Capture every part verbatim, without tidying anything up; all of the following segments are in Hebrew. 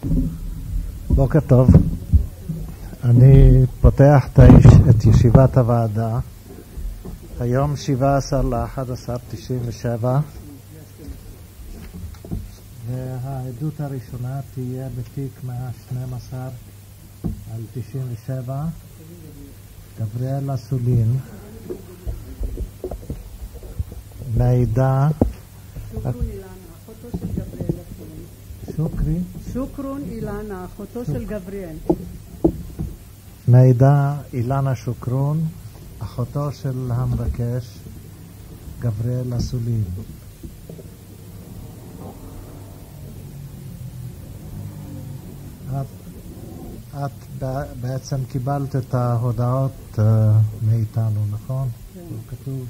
בוקר טוב. אני פותח את ישיבת הוועדה. היום שבעה עשר לאחד עשר תשעים ושבע, והעדות הראשונה תהיה בתיק מאה שתים עשרה על תשעים ושבע, גבריאל אסולין. מעידה שוקרון אילנה, אחותו של גבריאל אסולין. שוקרי? שוקרון אילנה, אחותו של גבריאל. מעידה אילנה שוקרון, אחותו של המבקש גבריאל אסולין. את, את בעצם קיבלת את ההודעות uh, מאיתנו, נכון? כן. כתוב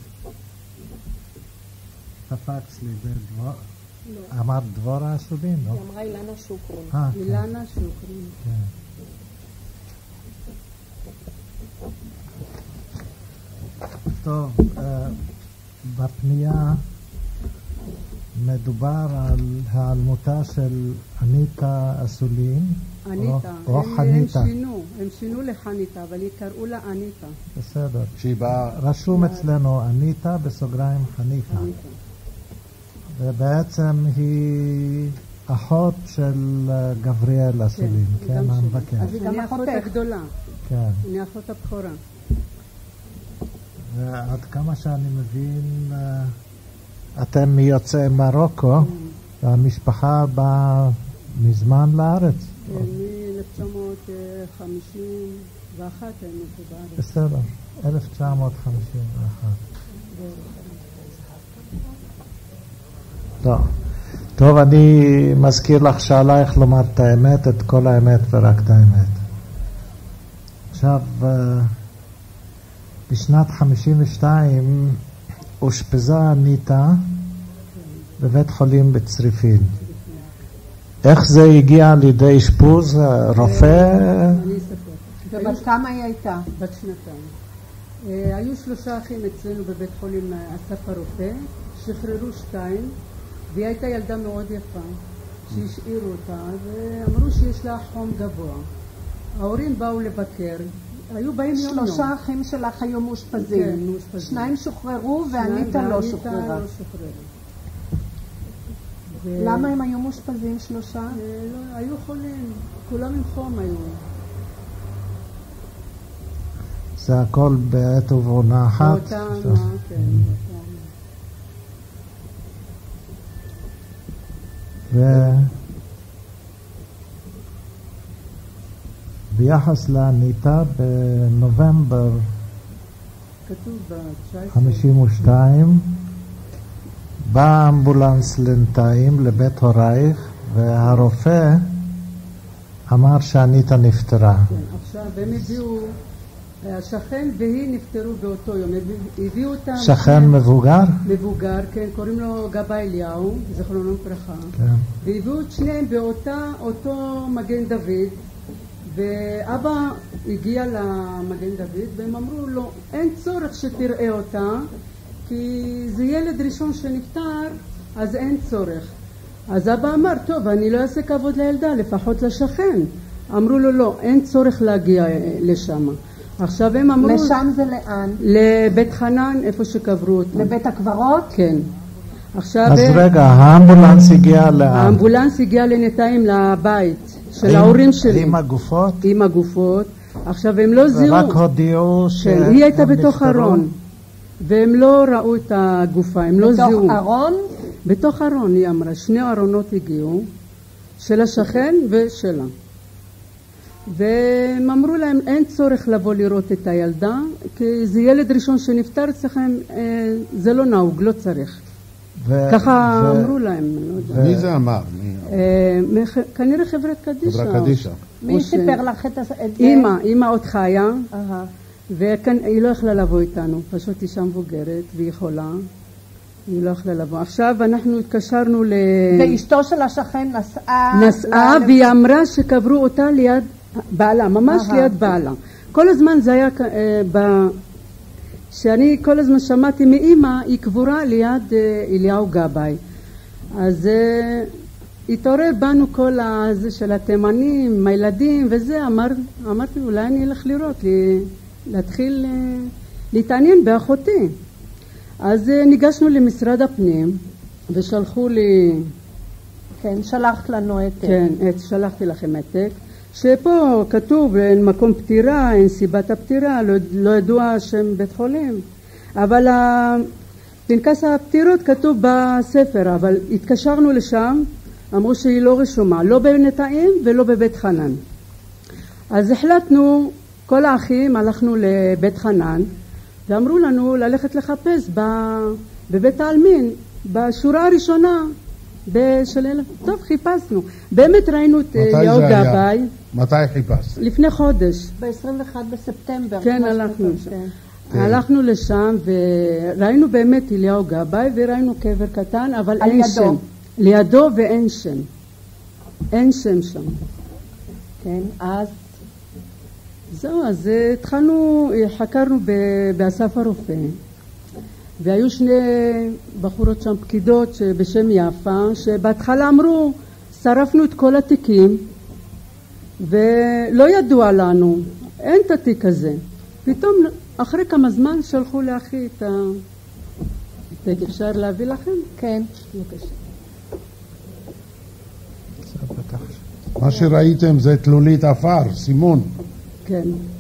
תפקס לי בדבור. לא. אמרת דבורה אסולין, לא? היא אמרה אילנה שוקרון. אה, אילנה שוקרון. כן. טוב, uh, בפנייה מדובר על העלמותה של אניטה אסולין, אניטה, או, או הם, חניתה. הם שינו, הם שינו לחניתה, אבל היא קראו לה אניטה. בסדר. שהיא באה... רשום אצלנו אניטה בסוגריים חניתה. אניטה. ובעצם היא אחות של גבריאל אסולין, כן, כן, גם שלי. המבקש. אז אני אחות הגדולה, כן. אני אחות הבכורה. ועד כמה שאני מבין, אתם מיוצאי מרוקו, והמשפחה באה מזמן לארץ. כן, מ-אלף תשע מאות חמישים ואחת היינו פה בארץ. בסדר, אלף תשע מאות חמישים ואחת. טוב. טוב, אני מזכיר לך שעלייך לומר את האמת, את כל האמת ורק את האמת. עכשיו, בשנת חמישים ושתיים אושפזה אניטה בבית חולים בצריפין. איך זה הגיע לידי אשפוז? רופא? אני אספר. ובת כמה היא הייתה? בת שנתיים. היו שלושה אחים אצלנו בבית חולים אסף הרופא, שחררו שתיים, והיא הייתה ילדה מאוד יפה, שהשאירו אותה, ואמרו שיש לה חום גבוה. ההורים באו לבקר, היו באים יום יום. שלושה אחים שלך היו מאושפזים. כן, מאושפזים. שניים שוחררו ואניטה לא שוחררה. לא שוחררה. למה הם היו מאושפזים שלושה? לא, היו חולים, כולם עם חום היו. זה הכל בעת ובעונה אחת? באותה עונה, כן. ו... ביחס לאניטה בנובמבר כתוב ב-תשע עשרה חמישים ושתיים בא אמבולנס לנתיים לבית הורייך, והרופא אמר שאניטה נפטרה. כן, עכשיו הם הביאו, השכן והיא נפטרו באותו יום, הביאו אותם... שכן מבוגר? מבוגר, כן, קוראים לו גבאי אליהו, זכרונו לברכה. כן. והביאו את שניהם באותה, אותו מגן דוד, ואבא הגיע למגן דוד והם אמרו לו, אין צורך שתראה אותה, כי זה ילד ראשון שנפטר, אז אין צורך. אז אבא אמר, טוב, אני לא אעשה כבוד לילדה, לפחות לשכן. אמרו לו, לא, אין צורך להגיע לשם. עכשיו הם אמרו... לשם זה לאן? לבית חנן, איפה שקברו אותם. לבית הקברות? כן. עכשיו... אז רגע, האמבולנס הגיע לאן? האמבולנס הגיע לנתיים לבית של ההורים שלי. עם הגופות? עם הגופות. עכשיו הם לא זיהו. ורק הודיעו שהם כן, היא הייתה בתוך ארון. והם לא ראו את הגופה, הם לא זיהו. בתוך ארון? בתוך ארון, היא אמרה. שני ארונות הגיעו, של השכן ושלה. והם אמרו להם, אין צורך לבוא לראות את הילדה, כי זה ילד ראשון שנפטר אצלכם, זה לא נהוג, לא צריך. ו- ככה ו- אמרו להם. לא מי זה אמר? מי? אה, כנראה חברת קדישה. חברה קדישה. מי ש- סיפר לך את זה? אמא, אמא עוד חיה, אהה. והיא לא יכלה לבוא איתנו, פשוט אישה מבוגרת והיא חולה, היא לא יכלה לבוא. עכשיו אנחנו התקשרנו ל... ואשתו של השכן נסעה... נסעה, והיא אמרה שקברו אותה ליד בעלה, ממש ליד בעלה. כל הזמן זה היה... שאני כל הזמן שמעתי מאמא, היא קבורה ליד אליהו גבאי. אז התעורר בנו כל הזה של התימנים, עם הילדים וזה, אמר, אמרתי אולי אני אלך לראות, לי, להתחיל להתעניין באחותי. אז ניגשנו למשרד הפנים ושלחו לי... כן, שלחת לנו העתק. כן, שלחתי לכם העתק, שפה כתוב אין מקום פטירה, אין סיבת הפטירה, לא, לא ידוע שם בית חולים, אבל פנקס הפטירות כתוב בספר, אבל התקשרנו לשם, אמרו שהיא לא רשומה, לא בנתאים ולא בבית חנן. אז החלטנו, כל האחים הלכנו לבית חנן, ואמרו לנו ללכת לחפש בבית העלמין, בשורה הראשונה, בשל... טוב, חיפשנו. באמת ראינו את אליהו גבאי. מתי חיפשת? לפני חודש. ב-עשרים ואחד בספטמבר. כן, הלכנו לשם. הלכנו לשם וראינו באמת אליהו גבאי וראינו קבר קטן, אבל אין שם. לידו ואין שם. אין שם שם. כן, אז... זהו, אז התחלנו, חקרנו באסף הרופא. והיו שני בחורות שם, פקידות בשם יפה, שבהתחלה אמרו, שרפנו את כל התיקים, ולא ידוע לנו, אין את התיק הזה. פתאום, אחרי כמה זמן, שלחו לאחי את התיק. אפשר להביא לכם? כן. בבקשה. מה שראיתם זה תלולית עפר, סימון. כן.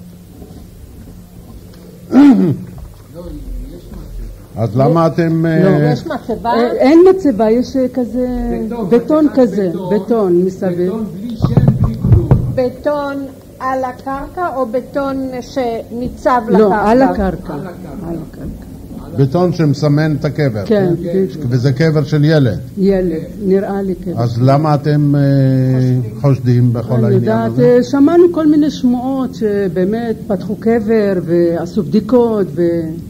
אז למה אתם... לא, יש מצבה? אין מצבה, יש כזה... בטון כזה, בטון מסביב. בטון בלי שם, בלי כלום. בטון על הקרקע או בטון שניצב לקרקע? לא, על הקרקע. על הקרקע. בטון שמסמן את הקבר. כן. וזה קבר של ילד. ילד, נראה לי קבר. אז למה אתם חושדים בכל העניין הזה? שמענו כל מיני שמועות שבאמת פתחו קבר ועשו בדיקות ו...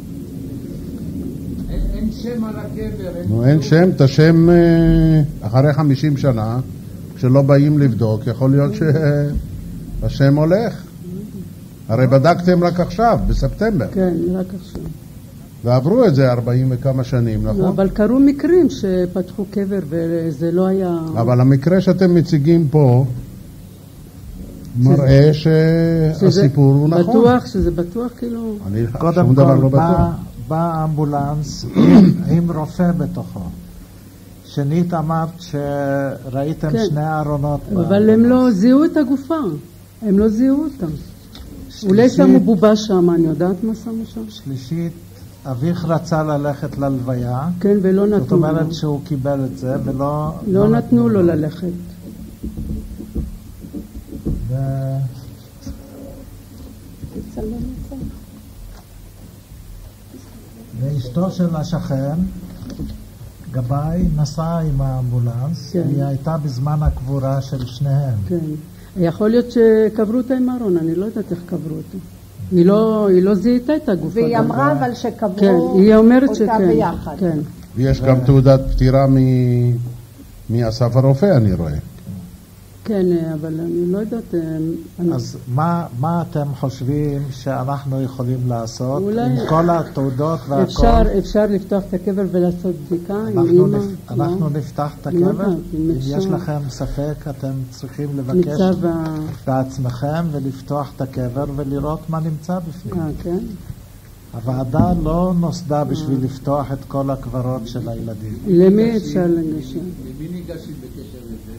אין שם על הקבר. נו, אין שם, את השם אחרי חמישים שנה, כשלא באים לבדוק, יכול להיות שהשם הולך. הרי בדקתם רק עכשיו, בספטמבר. כן, רק עכשיו. ועברו את זה ארבעים וכמה שנים, נכון? אבל קרו מקרים שפתחו קבר וזה לא היה... אבל המקרה שאתם מציגים פה מראה שהסיפור הוא נכון. בטוח, שזה בטוח כאילו... קודם כל, בא אמבולנס עם רופא בתוכו. שנית אמרת שראיתם שני ארונות. אבל הם לא זיהו את הגופה. הם לא זיהו אותם. אולי שמו בובה שם, אני יודעת מה שמו שם. שלישית, אביך רצה ללכת ללוויה. כן, ולא נתנו לו. זאת אומרת שהוא קיבל את זה, ולא... לא נתנו לו ללכת. ו... ואשתו של השכן, גבאי, נסעה עם האמבולנס. היא הייתה בזמן הקבורה של שניהם. כן. יכול להיות שקברו אותה עם ארון, אני לא יודעת איך קברו אותה. היא לא, היא לא זיהתה את הגופה. והיא אמרה אבל שקברו כן, היא אומרת אותה שכן, ביחד. כן. ויש גם תעודת פטירה מאסף הרופא, אני רואה. כן, אבל אני לא יודעת... אז מה, מה אתם חושבים שאנחנו יכולים לעשות עם כל התעודות והכל? אפשר, אפשר לפתוח את הקבר ולעשות בדיקה עם אמא? אנחנו נפתח את הקבר? אם יש לכם ספק, אתם צריכים לבקש בעצמכם ולפתוח את הקבר ולראות מה נמצא בפנים. אה, כן? הוועדה לא נוסדה בשביל לפתוח את כל הקברות של הילדים. למי אפשר לנגשים? למי ניגשים בקשר לזה?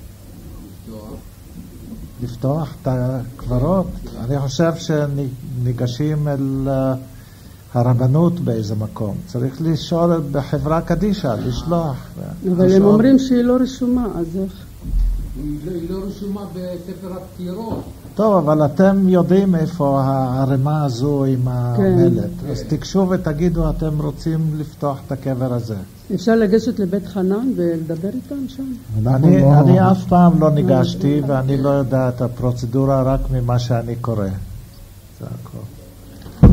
לפתוח את הקברות? אני חושב שניגשים אל הרבנות באיזה מקום. צריך לשאול בחברה קדישה, לשלוח. אבל הם אומרים שהיא לא רשומה, אז איך? היא לא רשומה בספר הפטירות. טוב, אבל אתם יודעים איפה הערימה הזו עם המלט. אז תקשו ותגידו, אתם רוצים לפתוח את הקבר הזה. אפשר לגשת לבית חנן ולדבר איתם שם? אני, אני אף פעם לא ניגשתי, ואני לא יודע את הפרוצדורה רק ממה שאני קורא. זה הכל.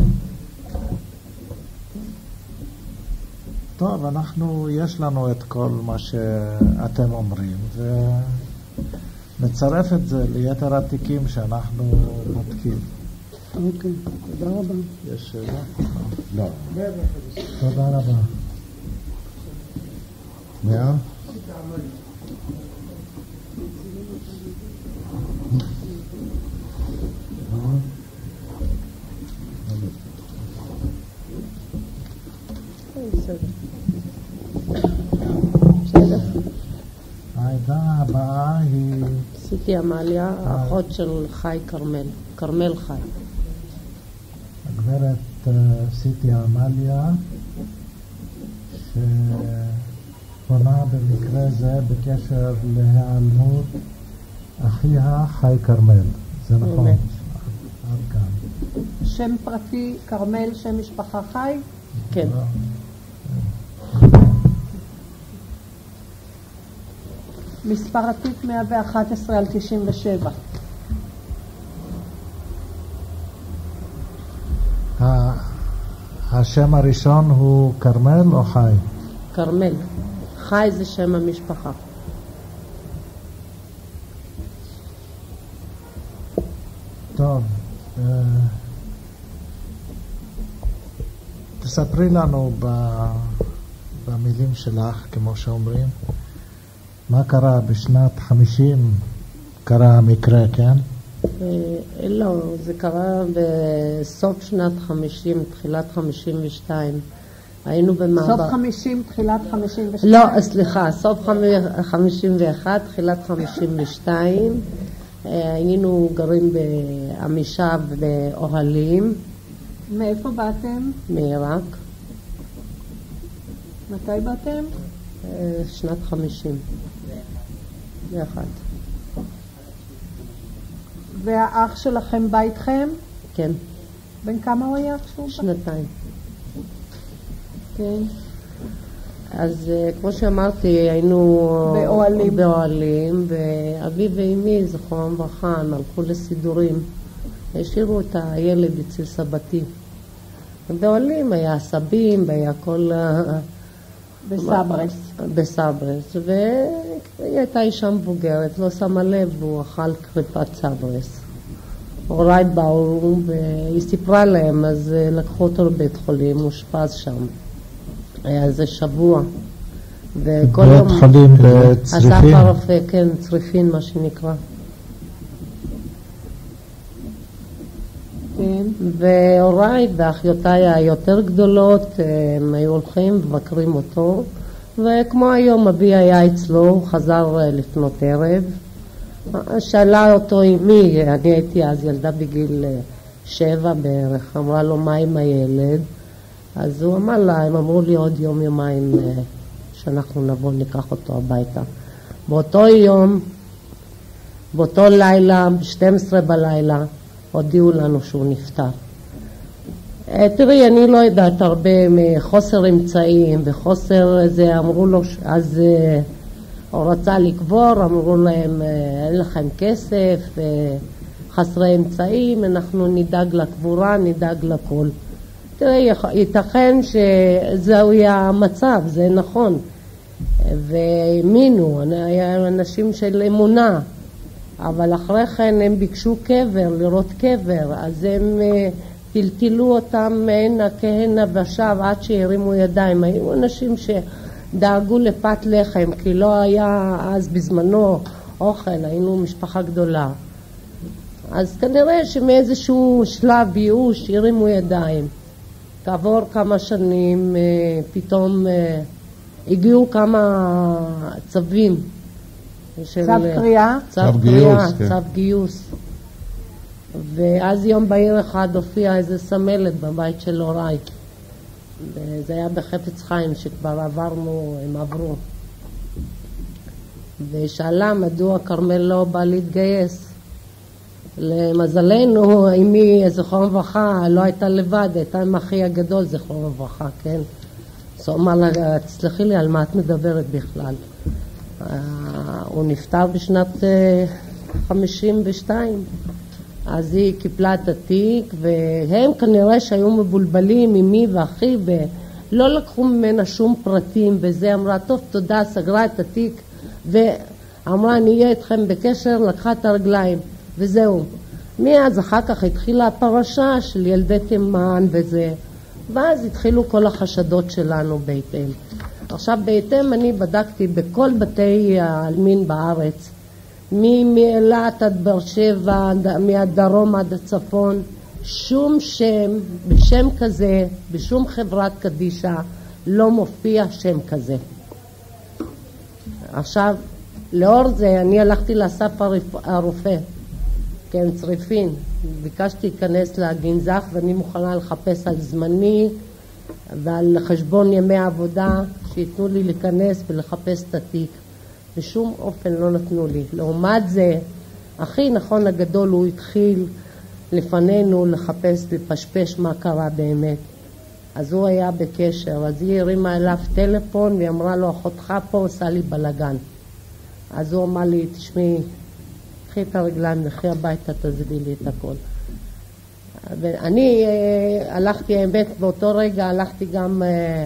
טוב, אנחנו, יש לנו את כל מה שאתם אומרים, ונצרף את זה ליתר התיקים שאנחנו בודקים. אוקיי, תודה רבה. יש שאלה? לא. תודה רבה. מאה? הבאה היא סיטי עמליה, האחות של חי כרמל, כרמל חי. הגברת אה, סיטי עמליה, שפונה במקרה זה בקשר להיעלמות אחיה חי כרמל. זה נכון. באמת. עד כאן. שם פרטי כרמל, שם משפחה חי? כן. מספר התיק מאה ואחת עשרה על תשעים ושבע. ה- השם הראשון הוא כרמל או חי? כרמל. חי זה שם המשפחה. טוב, אה, תספרי לנו ב- במילים שלך, כמו שאומרים, מה קרה בשנת חמישים, קרה המקרה, כן? אה, לא, זה קרה בסוף שנת חמישים, תחילת חמישים ושתיים. היינו במעבר... סוף חמישים, תחילת חמישים ושתיים? לא, סליחה, סוף חמישים ואחת, תחילת חמישים ושתיים. אה, היינו גרים בעמישב באוהלים, מאיפה באתם? מעיראק, מתי באתם? אה, שנת חמישים ואחת. והאח שלכם בא איתכם? כן, בן כמה הוא היה כשהוא בא? שנתיים. כן. אז אה, כמו שאמרתי, היינו באוהלים. באוהלים, ואבי ואמי, זכרם לברכה, הם הלכו לסידורים. השאירו את הילד אצל סבתי. באוהלים היה סבים, והיה כל... ה- בסברס. בסברס, והיא הייתה אישה מבוגרת, לא שמה לב, והוא אכל קריפת סברס. הוריי באו, והיא סיפרה להם, אז אה, לקחו אותו לבית חולים, הוא אושפז שם. היה איזה שבוע. וכל בית יום... חולים אסף בצריפין. הרופא, כן, צריפין, מה שנקרא. כן. והוריי ואחיותיי היותר גדולות, הם היו הולכים ומבקרים אותו, וכמו היום אבי היה אצלו, הוא חזר לפנות ערב. שאלה אותו אמי, אני הייתי אז ילדה בגיל שבע בערך, אמרה לו מה עם הילד? אז הוא אמר לה, הם אמרו לי עוד יום יומיים שאנחנו נבוא ניקח אותו הביתה. באותו יום, באותו לילה, ב-שתים עשרה בלילה, הודיעו לנו שהוא נפטר. תראי, אני לא יודעת הרבה מחוסר אמצעים וחוסר זה, אמרו לו, אז הוא רצה לקבור, אמרו להם, אין לכם כסף, חסרי אמצעים, אנחנו נדאג לקבורה, נדאג לכל. תראי, ייתכן שזהו יהיה המצב, זה נכון. והאמינו, היה אנשים של אמונה, אבל אחרי כן הם ביקשו קבר, לראות קבר, אז הם טלטלו אותם הנה כהנה ושב עד שהרימו ידיים. היו אנשים שדאגו לפת לחם, כי לא היה אז בזמנו אוכל, היינו משפחה גדולה. אז כנראה שמאיזשהו שלב ייאוש הרימו ידיים. כעבור כמה שנים פתאום הגיעו כמה צווים. צו קריאה? צו צו קריאה, גיוס, כן. צו גיוס. ואז יום בהיר אחד הופיע איזה סמלת בבית של הוריי. וזה היה בחפץ חיים שכבר עברנו, הם עברו. ושאלה מדוע כרמל לא בא להתגייס. למזלנו, אמי זכרון לברכה לא הייתה לבד, הייתה עם אחי הגדול זכרון לברכה, כן? אז הוא אמר לה, תסלחי לי, על מה את מדברת בכלל? הוא נפטר בשנת חמישים ושתיים, אז היא קיפלה את התיק, והם כנראה שהיו מבולבלים, אמי ואחי, ולא לקחו ממנה שום פרטים, וזה אמרה, טוב, תודה, סגרה את התיק, ואמרה, אני אהיה איתכם בקשר, לקחה את הרגליים, וזהו. מאז אחר כך התחילה הפרשה של ילדי תימן וזה, ואז התחילו כל החשדות שלנו בהתאם. עכשיו בהתאם אני בדקתי בכל בתי העלמין בארץ, מאילת עד באר שבע, מהדרום עד הצפון, שום שם, בשם כזה, בשום חברת קדישה, לא מופיע שם כזה. עכשיו, לאור זה אני הלכתי לאסף הרופא, כן, צריפין, ביקשתי להיכנס לגנזך ואני מוכנה לחפש על זמני ועל חשבון ימי העבודה שיתנו לי להיכנס ולחפש את התיק. בשום אופן לא נתנו לי. לעומת זה, הכי נכון הגדול הוא התחיל לפנינו לחפש, לפשפש מה קרה באמת. אז הוא היה בקשר, אז היא הרימה אליו טלפון והיא אמרה לו, אחותך פה עושה לי בלגן. אז הוא אמר לי, תשמעי, קחי את הרגליים, לכי הביתה, תעזבי לי את הכל. ואני אה, הלכתי, האמת, באותו רגע הלכתי גם אה,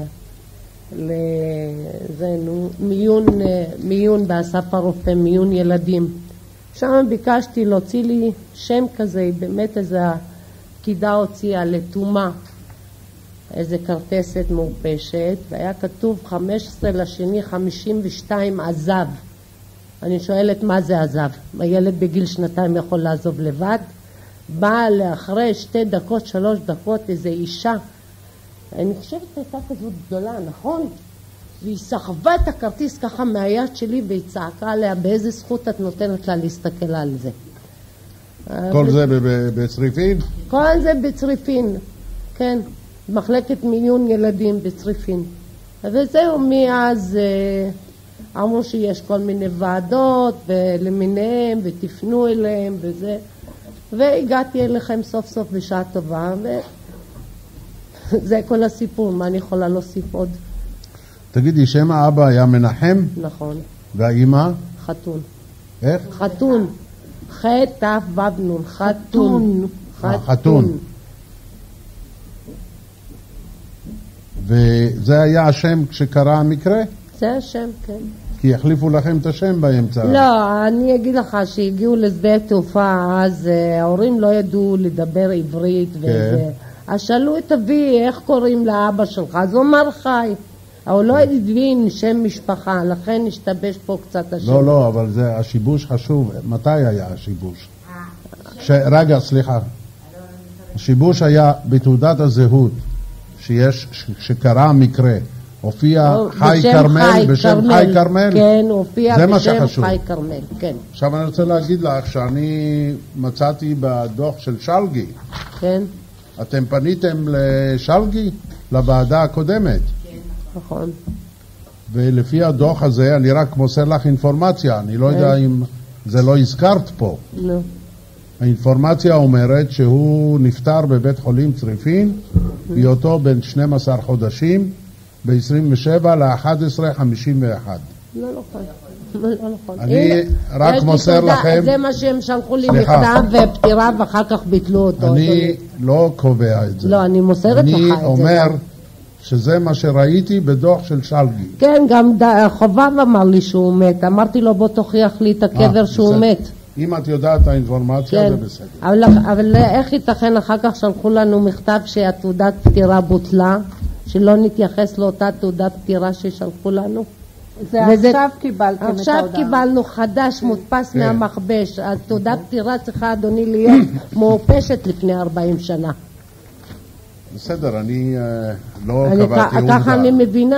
לזה, נו, מיון, אה, מיון באסף הרופא, מיון ילדים. שם ביקשתי להוציא לי שם כזה, באמת איזו פקידה הוציאה לתומה, איזה כרטסת מורפשת, והיה כתוב חמישה עשר לשני חמישים ושתיים עזב. אני שואלת מה זה עזב? הילד בגיל שנתיים יכול לעזוב לבד? באה לאחרי שתי דקות, שלוש דקות, איזו אישה, אני חושבת הייתה כזאת גדולה, נכון? והיא סחבה את הכרטיס ככה מהיד שלי והיא צעקה עליה, באיזה זכות את נותנת לה להסתכל על זה? כל זה בצריפין? כל זה בצריפין, כן, מחלקת מיון ילדים בצריפין. וזהו, מאז אמרו שיש כל מיני ועדות ולמיניהם ותפנו אליהם וזה, והגעתי אליכם סוף סוף בשעה טובה, וזה כל הסיפור. מה אני יכולה להוסיף עוד? תגידי, שם האבא היה מנחם? נכון. והאימא? חתון. איך? חתון. ח' ת' ו' נ' חתון. חתון. וזה היה השם כשקרה המקרה? זה השם, כן. כי החליפו לכם את השם באמצע. לא, אני אגיד לך שהגיעו לשדה תעופה, אז ההורים לא ידעו לדבר עברית וזה. אז שאלו את אבי, איך קוראים לאבא שלך? אז הוא אמר חי. אבל לא הבין שם משפחה, לכן השתבש פה קצת השם. לא, לא, אבל זה השיבוש חשוב. מתי היה השיבוש? ש... רגע, סליחה. השיבוש היה בתעודת הזהות, שיש, שקרה המקרה. הופיע חי כרמל, בשם חי כרמל. כן, הופיע בשם חי כרמל, כן. עכשיו אני רוצה להגיד לך שאני מצאתי בדוח של שלגי. כן. אתם פניתם לשלגי, לוועדה הקודמת. נכון. ולפי הדוח הזה, אני רק מוסר לך אינפורמציה, אני לא יודע אם זה לא הזכרת פה. לא. האינפורמציה אומרת שהוא נפטר בבית חולים צריפין, בהיותו בן שנים עשר חודשים, ב-עשרים ושבע לאחד עשר חמישים ואחת. לא נכון. לא נכון. אני רק מוסר לכם... זה מה שהם שלחו לי מכתב ופטירה ואחר כך ביטלו אותו. אני לא קובע את זה. לא, אני מוסרת לך את זה. אני אומר שזה מה שראיתי בדוח של שלגי. כן, גם חובב אמר לי שהוא מת. אמרתי לו בוא תוכיח לי את הקבר שהוא מת. אם את יודעת את האינפורמציה זה בסדר. אבל איך ייתכן אחר כך שלחו לנו מכתב שהתעודת פטירה בוטלה, שלא נתייחס לאותה תעודת פטירה ששלחו לנו? זה עכשיו קיבלתם את ההודעה. עכשיו קיבלנו חדש, מודפס מהמכבש. התעודת פטירה צריכה, אדוני, להיות מאופשת לפני ארבעים שנה. בסדר, אני לא קבעתי עובדה. ככה אני מבינה.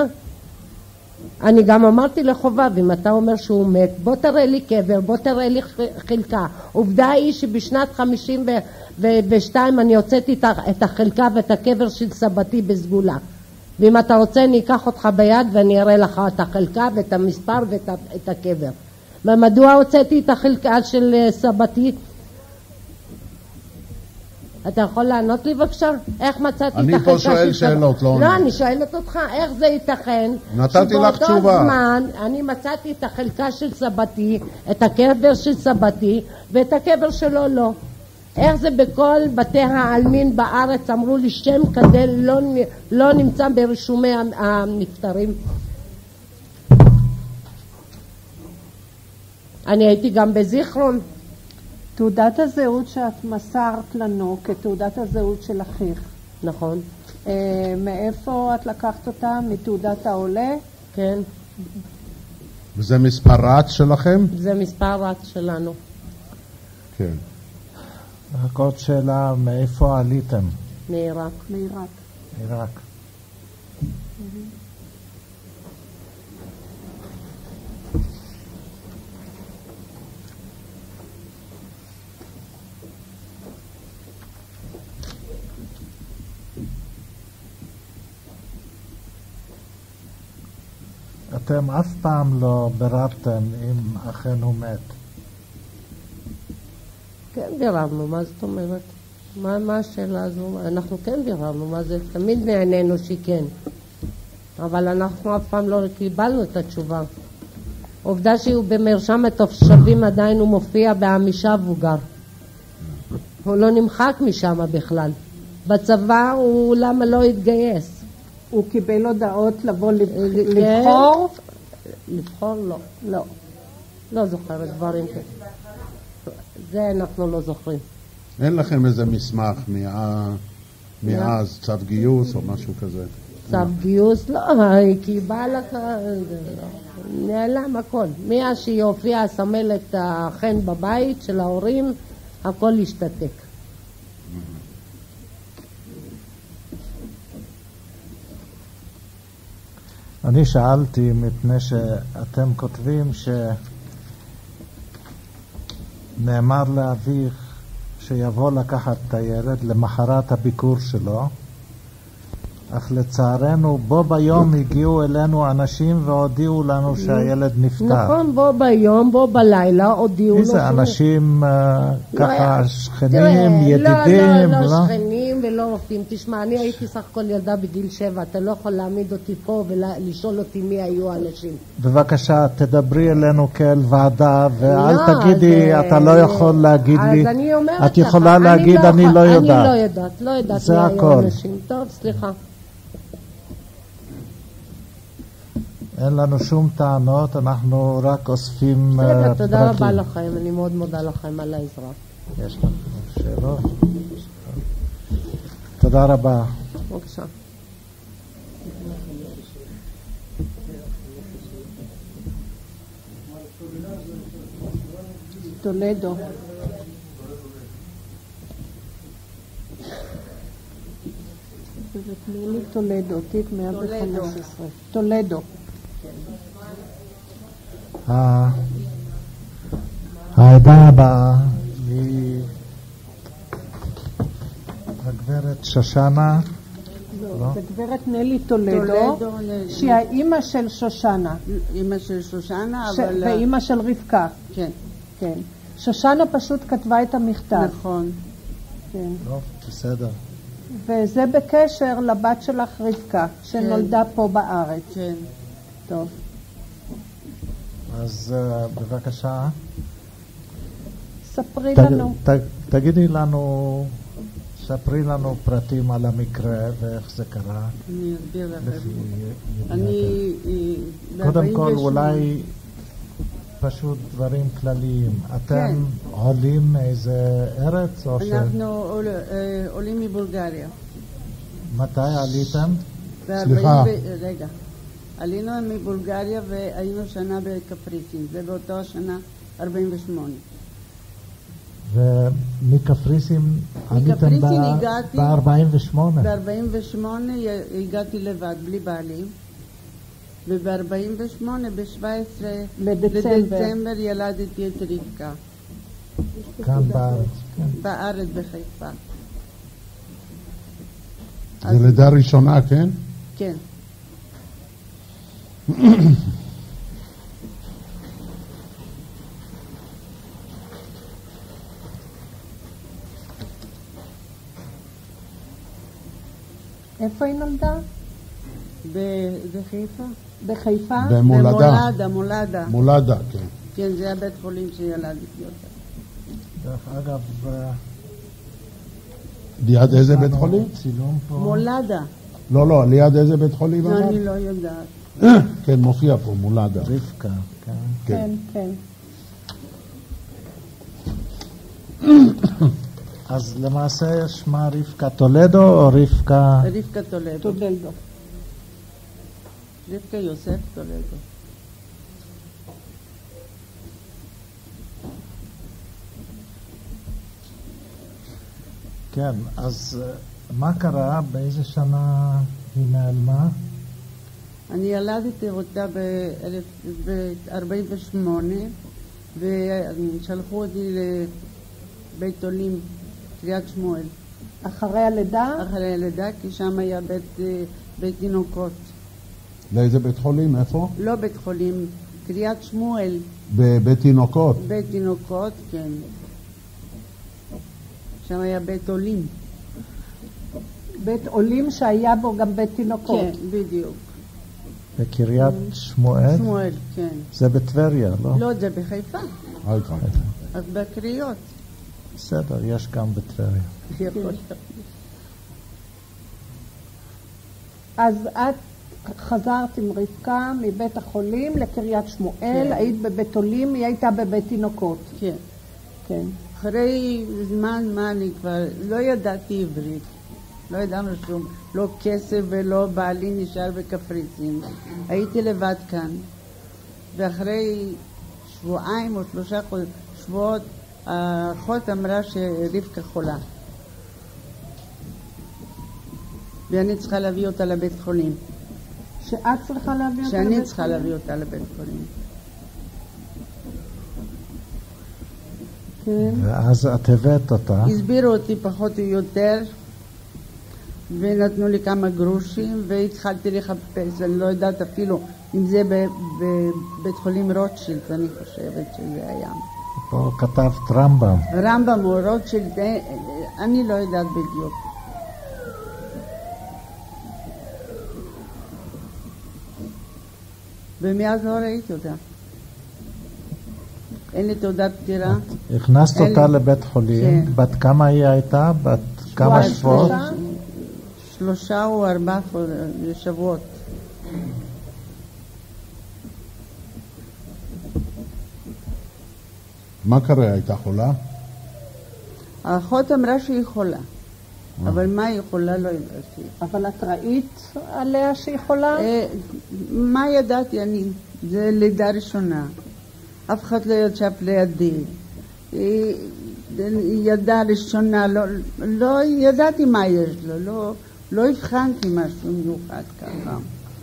אני גם אמרתי לחובב, אם אתה אומר שהוא מת, בוא תראה לי קבר, בוא תראה לי חלקה. עובדה היא שבשנת חמישים ושתיים אני הוצאתי את החלקה ואת הקבר של סבתי בסגולה. ואם אתה רוצה אני אקח אותך ביד ואני אראה לך את החלקה ואת המספר ואת הקבר. ומדוע הוצאתי את החלקה של סבתי? אתה יכול לענות לי בבקשה? איך מצאתי את החלקה של סבתי? אני פה שואל שאלות, לא לא, אני שואלת אותך, איך זה ייתכן? נתתי לך תשובה. שבאותו זמן אני מצאתי את החלקה של סבתי, את הקבר של סבתי ואת הקבר שלו לא. איך זה בכל בתי העלמין בארץ אמרו לי שם כזה לא, לא נמצא ברישומי הנפטרים? אני הייתי גם בזיכרון. תעודת הזהות שאת מסרת לנו כתעודת הזהות של אחיך. נכון. אה, מאיפה את לקחת אותה? מתעודת העולה? כן. וזה מספר רץ שלכם? זה מספר רץ שלנו. כן. רק עוד שאלה, מאיפה עליתם? מעיראק. מעיראק. עיראק. אתם אף פעם לא ביררתם אם אכן הוא מת. כן ביררנו, מה זאת אומרת? מה, מה השאלה הזו? אנחנו כן ביררנו, מה זה? תמיד נענינו שכן. אבל אנחנו אף פעם לא קיבלנו את התשובה. עובדה שהוא במרשם התושבים עדיין הוא מופיע בעמישה והוא גר. הוא לא נמחק משם בכלל. בצבא הוא למה לא התגייס? הוא קיבל הודעות לבוא לבחור? לבחור לא. לא. לא זוכרת דברים כאלה. זה אנחנו לא זוכרים. אין לכם איזה מסמך מה... מאז צו גיוס או משהו כזה? צו גיוס? לא, כי בא לך... נעלם הכל. מאז שהיא הופיעה סמלת החן בבית של ההורים, הכל השתתק. אני שאלתי מפני שאתם כותבים שנאמר לאביך שיבוא לקחת את הילד למחרת הביקור שלו, אך לצערנו בו ביום הגיעו אלינו אנשים והודיעו לנו שהילד נפטר. נכון, בו ביום, בו בלילה הודיעו לו. איזה אנשים ככה שכנים, ידידים? לא, לא שכנים ולא רופאים. תשמע, אני הייתי סך הכל ילדה בגיל שבע, אתה לא יכול להעמיד אותי פה ולשאול אותי מי היו האנשים. בבקשה, תדברי אלינו כאל ועדה ואל תגידי, אתה לא יכול להגיד לי. אז אני אומרת לך, את יכולה להגיד, אני לא יודעת. אני לא יודעת, לא יודעת מי היו האנשים. טוב, סליחה. אין לנו שום טענות, אנחנו רק אוספים פרטים. בסדר, תודה רבה לכם, אני מאוד מודה לכם על העזרה. יש לכם שאלות? תודה רבה. בבקשה. טולדו. תני טולדו, תיק מאה וחמש עשרה. טולדו. העדה הבאה היא הגברת שושנה. לא, הגברת נלי טולדו, שהיא האימא של שושנה. אימא של שושנה, אבל... ואימא של רבקה. כן. כן. שושנה פשוט כתבה את המכתב. נכון. כן. טוב, בסדר. וזה בקשר לבת שלך רבקה, שנולדה פה בארץ. כן. טוב. אז בבקשה. ספרי לנו. תגידי לנו, ספרי לנו פרטים על המקרה ואיך זה קרה. אני אסביר לכם. אני... קודם כל אולי פשוט דברים כלליים. אתם עולים מאיזה ארץ? אנחנו עולים מבולגריה. מתי עליתם? סליחה. רגע. עלינו מבולגריה והיינו שנה בקפריסין. זה באותה שנה ארבעים ושמונה. ומקפריסין עליתם ב-ארבעים ושמונה? ב-ארבעים ושמונה הגעתי לבד, בלי בעלי. וב-ארבעים ושמונה, ב-שבעה עשר לדצמבר, ילדתי את רבקה. כאן בארץ? בארץ, בחיפה. זה לידה ראשונה, כן? כן. איפה היא נולדה? בחיפה. בחיפה? במולדה. במולדה, מולדה. מולדה, כן. כן, זה הבית חולים שילדתי אותה. דרך אגב... ליד איזה בית חולים? מולדה. לא, לא, ליד איזה בית חולים? לא, אני לא יודעת. כן, מופיע פה, מולדה. רבקה, כן. כן, כן. אז למעשה שמה רבקה טולדו או רבקה... רבקה טולדו. טולדו. רבקה יוסף טולדו. כן, אז מה קרה? באיזה שנה היא נעלמה? אני ילדתי אותה ב-ארבעים ושמונה ושלחו אותי לבית עולים קריית שמואל. אחרי הלידה? אחרי הלידה, כי שם היה בית, בית תינוקות. לאיזה בית חולים? איפה? לא בית חולים, קריית שמואל, בבית תינוקות. בית תינוקות, כן. שם היה בית עולים. בית עולים שהיה בו גם בית תינוקות. כן, בדיוק. בקריית שמואל? שמואל, כן. זה בטבריה, לא? לא, זה בחיפה. חיפה. אז בקריות. בסדר, יש גם בטבריה. יכול להיות. אז את חזרת עם רבקה מבית החולים לקריית שמואל, כן. היית בבית עולים, היא הייתה בבית תינוקות. כן. כן. אחרי זמן מה אני כבר לא ידעתי עברית. לא ידענו שום, לא כסף ולא בעלי נשאר בקפריסין. הייתי לבד כאן. ואחרי שבועיים או שלושה שבועות, האחות אמרה שרבקה חולה. ואני צריכה להביא אותה לבית חולים. שאת צריכה להביא אותה לבית שאני חולים? צריכה להביא אותה לבית חולים. כן. ואז את הבאת אותה. הסבירו אותי פחות או יותר, ונתנו לי כמה גרושים, והתחלתי לחפש, אני לא יודעת אפילו אם זה בבית חולים רוטשילד, אני חושבת שזה היה. פה כתבת רמב"ם. רמב"ם או רוטשילד, אני לא יודעת בדיוק. ומאז לא ראיתי אותה. אין לי תעודת פטירה. הכנסת אין אותה לי- לבית חולים, כן. בת כמה היא הייתה? בת כמה שבועיים, שבועות? שלושה? שלושה או ארבעה שבועות. מה קרה? הייתה חולה? האחות אמרה שהיא חולה, אבל מה היא חולה לא ידעתי. אבל את ראית עליה שהיא חולה? אה, מה ידעתי אני? זה לידה ראשונה. אף אחד לא ישב לידי. היא ידה ראשונה, לא, לא ידעתי מה יש לו, לא, לא הבחנתי משהו מיוחד ככה.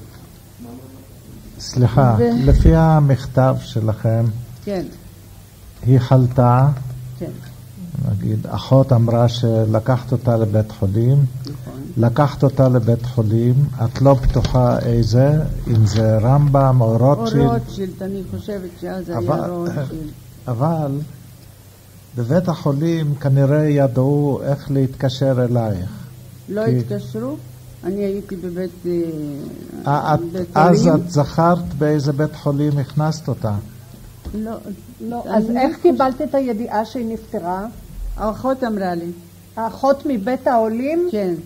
סליחה, ו- לפי המכתב שלכם, כן, היא חלתה, כן, נגיד, אחות אמרה שלקחת אותה לבית חולים, נכון. לקחת אותה לבית חולים, את לא בטוחה איזה, אם זה רמב"ם או או רוטשילד, רוטשילד, אני חושבת שאז היה אבל- רוטשילד. אבל בבית החולים כנראה ידעו איך להתקשר אלייך. לא כי- התקשרו? אני הייתי בבית אה, אה, את- בית אז חולים. את זכרת באיזה בית חולים הכנסת אותה. לא, לא. אני אז לא איך חושבת- קיבלת את הידיעה שהיא נפטרה? האחות אמרה לי, האחות מבית העולים, כן,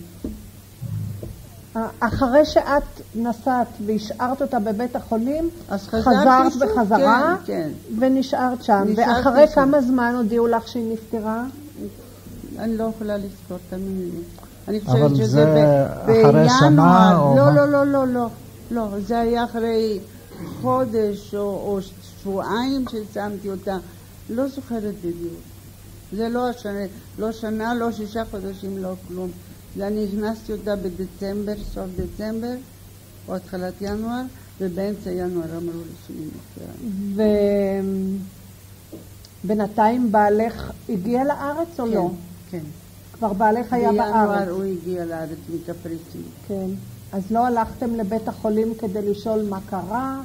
אחרי שאת נסעת והשארת אותה בבית החולים, אז חזרתי חזרת שוב, בחזרה כן, ונשארת שם. נשארתי ואחרי שם. כמה זמן הודיעו לך שהיא נפטרה? כן. אני לא יכולה לזכור, תאמיני לי. אני אבל חושבת שזה זה ב- אחרי שנה בינואר, או לא, מה? לא, לא, לא, לא, לא, זה היה אחרי חודש או, או שבועיים ששמתי אותה, לא זוכרת בדיוק. זה לא השנה, לא שנה, לא שישה חודשים, לא כלום. זה אני הכנסתי אותה בדצמבר, סוף דצמבר, או התחלת ינואר, ובאמצע ינואר אמרו לי שהיא נפטרה. ובינתיים בעלך הגיע לארץ או כן, לא? כן. כבר בעלך היה בינואר בארץ. הוא הגיע לארץ מקפריסין. כן. אז לא הלכתם לבית החולים כדי לשאול מה קרה?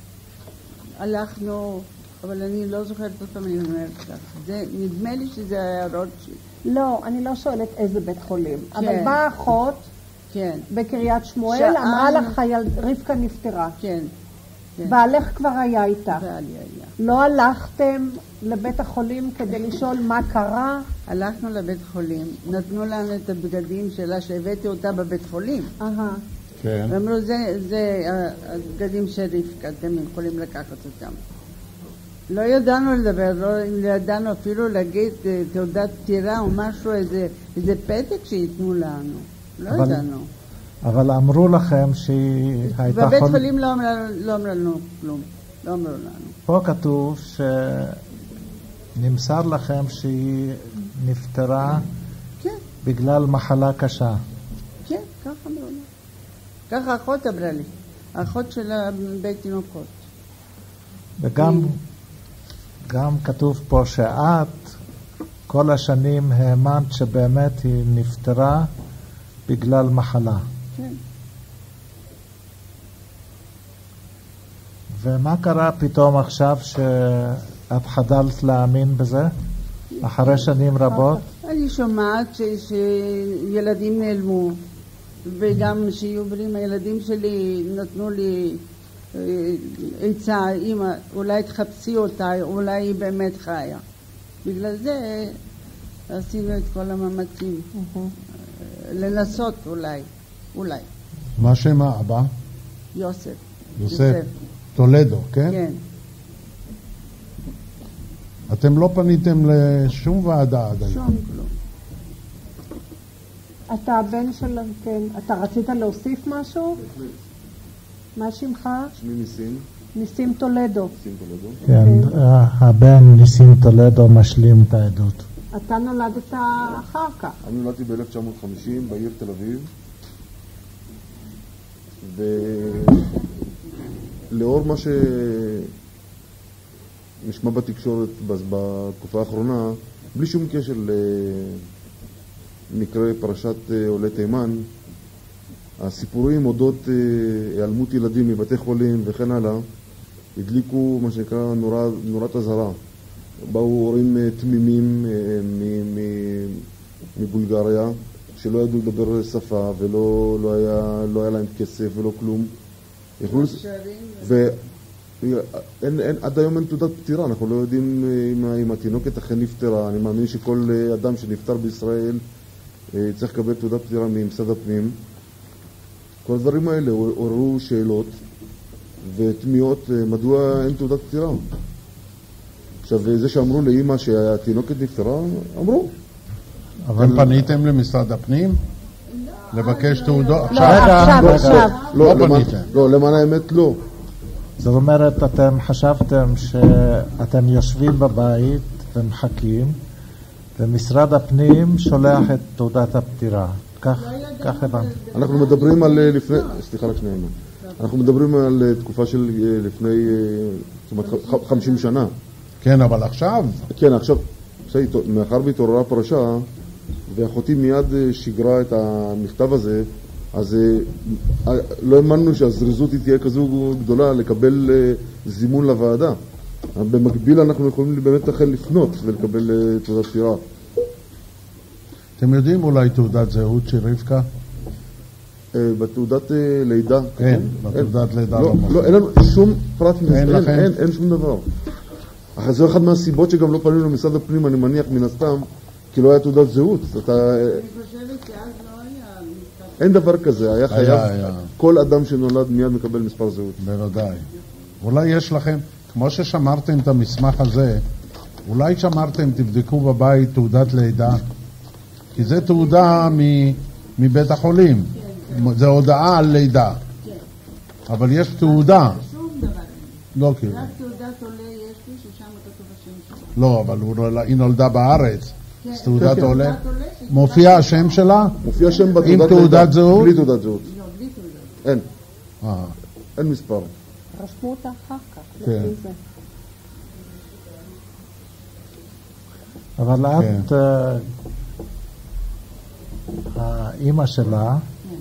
הלכנו, אבל אני לא זוכרת עוד פעם, אני אומרת לך. זה, נדמה לי שזה היה רוטשילד. לא, אני לא שואלת איזה בית חולים. כן. אבל באה אחות כן, בקריית שמואל, שאל- אמרה לך, "היל- רבקה נפטרה. כן. כן. בעלך כבר היה איתה. בעלי היה. לא הלכתם לבית החולים כדי לשאול מה קרה? הלכנו לבית חולים, נתנו לנו את הבגדים שלה שהבאתי אותה בבית חולים. אהה. כן. ואמרו, זה, זה אה, הבגדים של רבקה, אתם יכולים לקחת אותם. לא ידענו לדבר, לא ידענו אפילו להגיד אה, תעודת פטירה או משהו, איזה, איזה פתק שייתנו לנו. לא אבל- ידענו. אבל אמרו לכם שהיא הייתה בבית חול... חולים לא אמרו לא אמרו לנו כלום. לא אמרו לנו. פה כתוב שנמסר לכם שהיא נפטרה כן, בגלל מחלה קשה. כן, ככה אמרו לנו. ככה אחות אמרה לי. האחות של בית תינוקות. וגם גם כתוב פה שאת כל השנים האמנת שבאמת היא נפטרה בגלל מחלה. כן. ומה קרה פתאום עכשיו שאת חדלת להאמין בזה? אחרי שנים רבות? אני שומעת ש- שילדים נעלמו, וגם שיהיו בריאים, הילדים שלי נתנו לי אה, עצה, אמא, אולי תחפשי אותה, אולי היא באמת חיה. בגלל זה עשינו את כל המאמצים, לנסות אולי, אולי. מה שם האבא? יוסף. יוסף. טולדו, כן? כן. אתם לא פניתם לשום ועדה עד היום. שום כלום. אתה הבן של... כן. אתה רצית להוסיף משהו? מה שמך? שמי ניסים, ניסים טולדו. ניסים טולדו. כן, הבן ניסים טולדו משלים את העדות. אתה נולדת אחר כך. אני נולדתי ב-אלף תשע מאות חמישים בעיר תל אביב, ולאור מה שנשמע בתקשורת בתקופה האחרונה, בלי שום קשר למקרה פרשת עולי תימן, הסיפורים אודות היעלמות ילדים מבתי חולים וכן הלאה הדליקו מה שנקרא נורה, נורת אזהרה. באו הורים תמימים מבולגריה שלא ידעו לדבר שפה ולא לא היה, לא היה להם כסף ולא כלום. יכלו לס... ואין, אין, עד היום אין תעודת פטירה, אנחנו לא יודעים אם, אם התינוקת אכן נפטרה. אני מאמין שכל אדם שנפטר בישראל צריך לקבל תעודת פטירה ממשרד הפנים. כל הדברים האלה עוררו שאלות ותמיהות מדוע אין תעודת פטירה. עכשיו, זה שאמרו לאמא שהתינוקת נפטרה, אמרו. אתם פניתם למשרד הפנים? לבקש תעודות? לא, עכשיו, עכשיו. לא פניתם. לא, למען האמת לא. זאת אומרת, אתם חשבתם שאתם יושבים בבית ומחכים, ומשרד הפנים שולח את תעודת הפטירה. כך, כך הבנתי. אנחנו מדברים על לפני, סליחה רק שנייה, אנחנו מדברים על תקופה של לפני, זאת אומרת, חמישים שנה. כן, אבל עכשיו? כן, עכשיו, מאחר והתעוררה פרשה, ואחותי מיד שיגרה את המכתב הזה, אז לא האמנו שהזריזות היא תהיה כזו גדולה לקבל זימון לוועדה. במקביל אנחנו יכולים באמת לכן לפנות ולקבל תעודת פטירה. אתם יודעים אולי תעודת זהות של רבקה? בתעודת לידה. כן, בתעודת לידה. לא, אין לנו שום פרט מזה, אין לכם? אין שום דבר. אחרי זה אחד מהסיבות שגם לא פנינו למשרד הפנים, אני מניח מן הסתם, כי לא היה תעודת זהות. אני חושבת שאז לא היה... אין דבר כזה, היה חייב, כל אדם שנולד מיד מקבל מספר זהות. בוודאי. אולי יש לכם, כמו ששמרתם את המסמך הזה, אולי שמרתם, תבדקו בבית תעודת לידה, כי זה תעודה מבית החולים, זה הודעה על לידה, אבל יש תעודה. שום דבר. לא כאילו. רק תעודת עולה יש לי ששם כתוב השם שלה. לא, אבל היא נולדה בארץ. אז תעודת עולה. מופיע השם שלה? מופיע שם בתעודת לידה. עם תעודת זהות? בלי תעודת זהות. לא, בלי תעודת. אין. אה. אין מספר. רשמו אותה אחר כך, כן. לפי זה. אבל את, האמא שלה,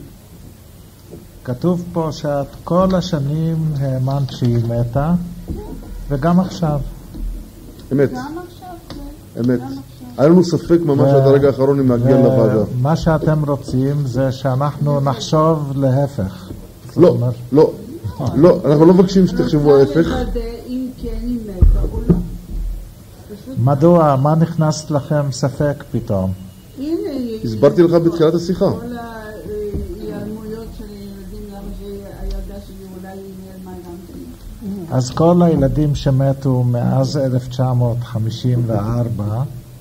כתוב פה שאת כל השנים האמנת שהיא מתה, וגם עכשיו. אמת. גם עכשיו, כן. אמת. היה לנו ספק ממש עד הרגע האחרון אם להגיע לוועדה. מה שאתם רוצים זה שאנחנו נחשוב להפך. לא, לא, לא, אנחנו לא מבקשים שתחשבו ההפך. אם כן היא מתה או לא. מדוע? מה נכנס לכם ספק פתאום? הנה, הסברתי לך בתחילת השיחה. כל ההיעלמויות של ילדים, למה שהילדה שלי אולי היא נעלמה גם כן. אז כל הילדים שמתו מאז אלף תשע מאות חמישים וארבע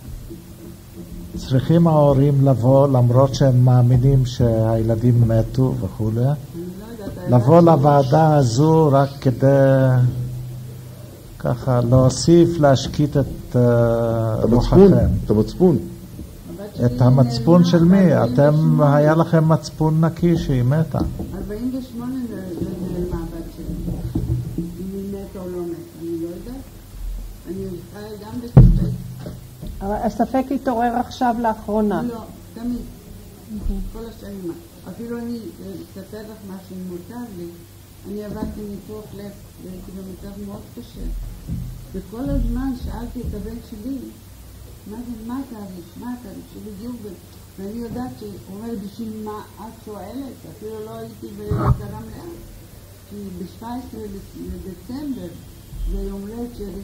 צריכים ההורים לבוא, למרות שהם מאמינים שהילדים מתו וכו', לבוא לוועדה הזו רק כדי ככה להוסיף, להשקיט את רוחכם. את המצפון. את המצפון של מי? אתם, היה לכם מצפון נקי שהיא מתה. ארבעים ושמונה נעלמה הבת שלי. אם היא מתה או לא מתה, אני לא יודעת. אני חיה גם בספק. אבל הספק התעורר עכשיו לאחרונה. לא, תמיד. כל השנים. אפילו אני אספר לך מה שמותר לי. אני עברתי ניתוח לב, והייתי במצב מאוד קשה. וכל הזמן שאלתי את הבן שלי, מה זה, מה התאריך, מה התאריך שבדיוק, ואני יודעת שהוא אומר, בשביל מה את שואלת? אפילו לא הייתי בגרם לאט. כי ב-שבעה עשר לדצמבר זה יום הולדת שלי.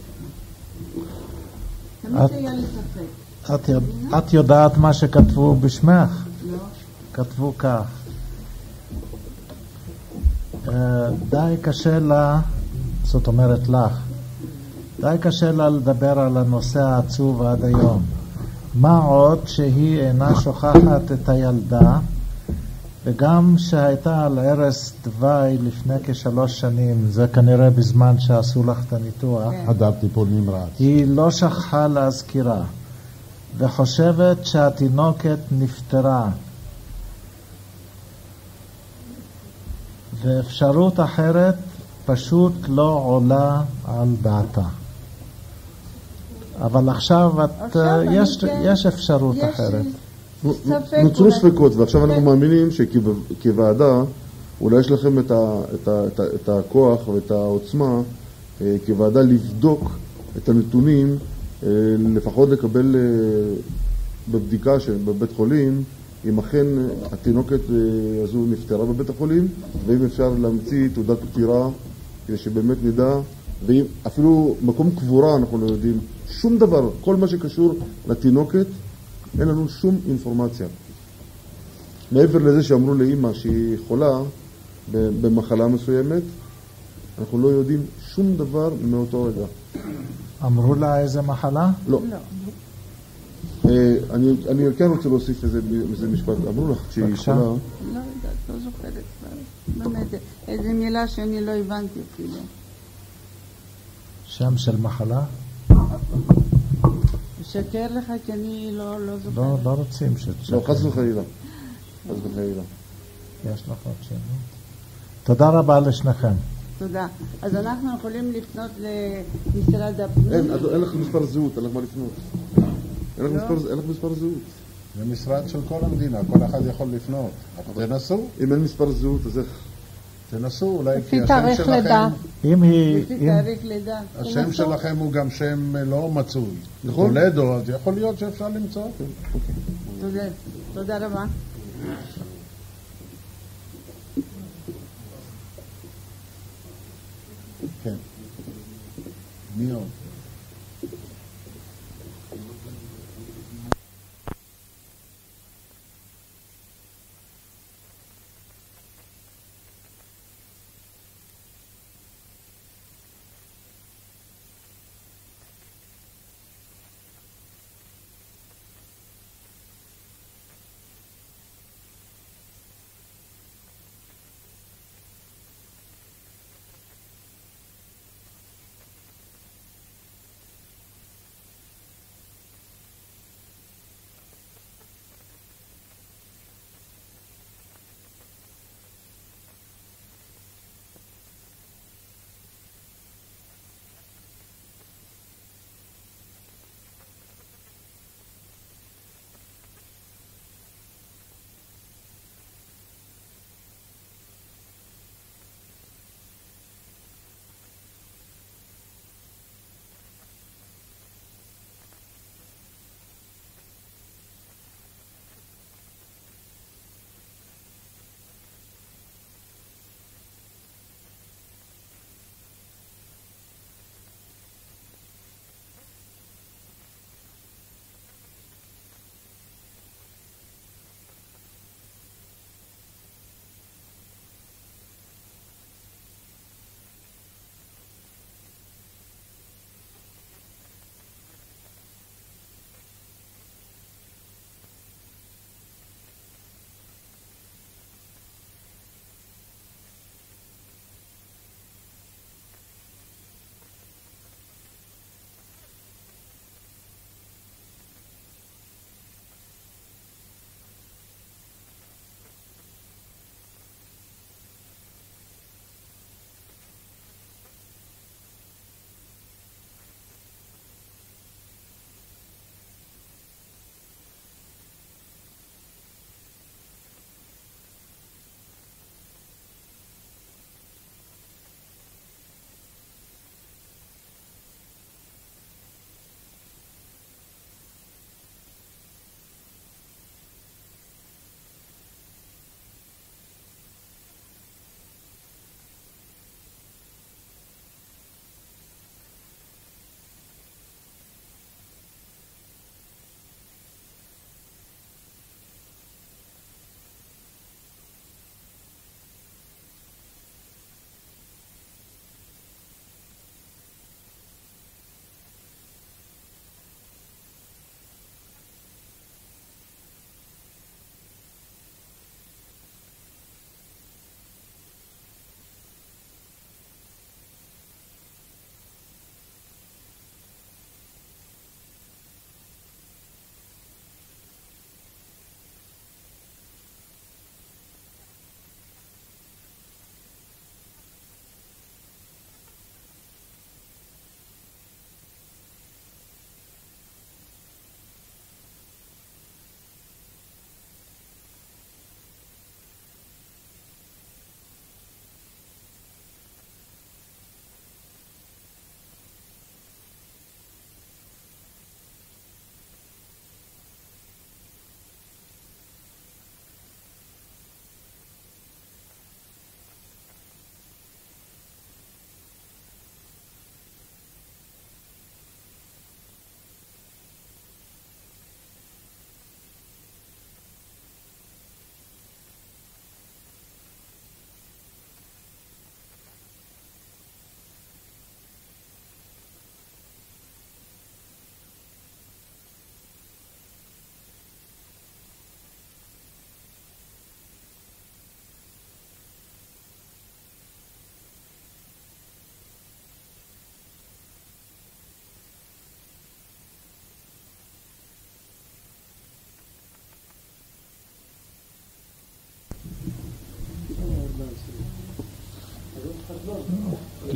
תמיד היה לי ספק. את, את יודעת מה שכתבו בשמך? לא. כתבו כך. די קשה לה, זאת אומרת לך, די קשה לה לדבר על הנושא העצוב עד היום. מה עוד שהיא אינה שוכחת את הילדה, וגם שהייתה על ערש דווי לפני כשלוש שנים, זה כנראה בזמן שעשו לך את הניתוח, חדר טיפול נמרץ. היא לא שכחה להזכירה, וחושבת שהתינוקת נפטרה. ואפשרות אחרת פשוט לא עולה על דעתה. אבל עכשיו, את, עכשיו יש, כן, יש אפשרות יש אחרת. ספק נוצרו אולי. ספקות, ועכשיו אנחנו מאמינים שכוועדה, אולי יש לכם את, ה, את, ה, את, ה, את הכוח ואת העוצמה אה, כוועדה לבדוק את הנתונים, אה, לפחות לקבל אה, בבדיקה בבית חולים, אם אכן התינוקת אה, הזו נפטרה בבית החולים, ואם אפשר להמציא תעודת פטירה, כדי שבאמת נדע, ואם אפילו מקום קבורה אנחנו לא יודעים, שום דבר, כל מה שקשור לתינוקת, אין לנו שום אינפורמציה. מעבר לזה שאמרו לאמא שהיא חולה במחלה מסוימת, אנחנו לא יודעים שום דבר מאותו רגע. אמרו לה איזה מחלה? לא. אה, אני, אני כן רוצה להוסיף איזה, איזה משפט. אמרו לך שהיא בבקשה. חולה. לא יודעת, לא זוכרת כבר. באמת, איזו מילה שאני לא הבנתי אפילו. שם של מחלה? שקר לך כי אני לא, לא זוכרת. לא, לא רוצים שתשקר. לא, חס וחלילה. חס וחלילה. יש לך עוד שאלות? תודה רבה לשניכם. תודה. אז אנחנו יכולים לפנות למשרד הפנים. אין, אין לך מספר זהות, אין לך מה לפנות. אין לך מספר, אין לך מספר זהות. זה משרד של כל המדינה, כל אחד יכול לפנות. אבל תנסו, אם אין מספר זהות, אז איך? תנסו, אולי לפי כי השם תאריך לידה. שלכם, אם היא... לפי אם, תאריך לידה. השם תנסו. שלכם הוא גם שם לא מצוי. נכון. תולדו, אז יכול להיות שאפשר למצוא. תודה. תודה רבה. כן. מי עוד?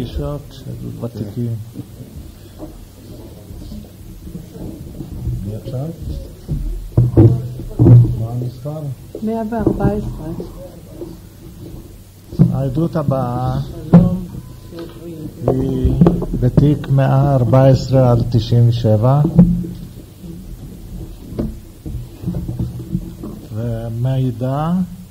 פגישות של ותיקים. מי עכשיו? מה המספר? מאה וארבע עשרה. העדות הבאה היא בתיק מאה וארבע עשרה על תשעים ושבע, ומעידה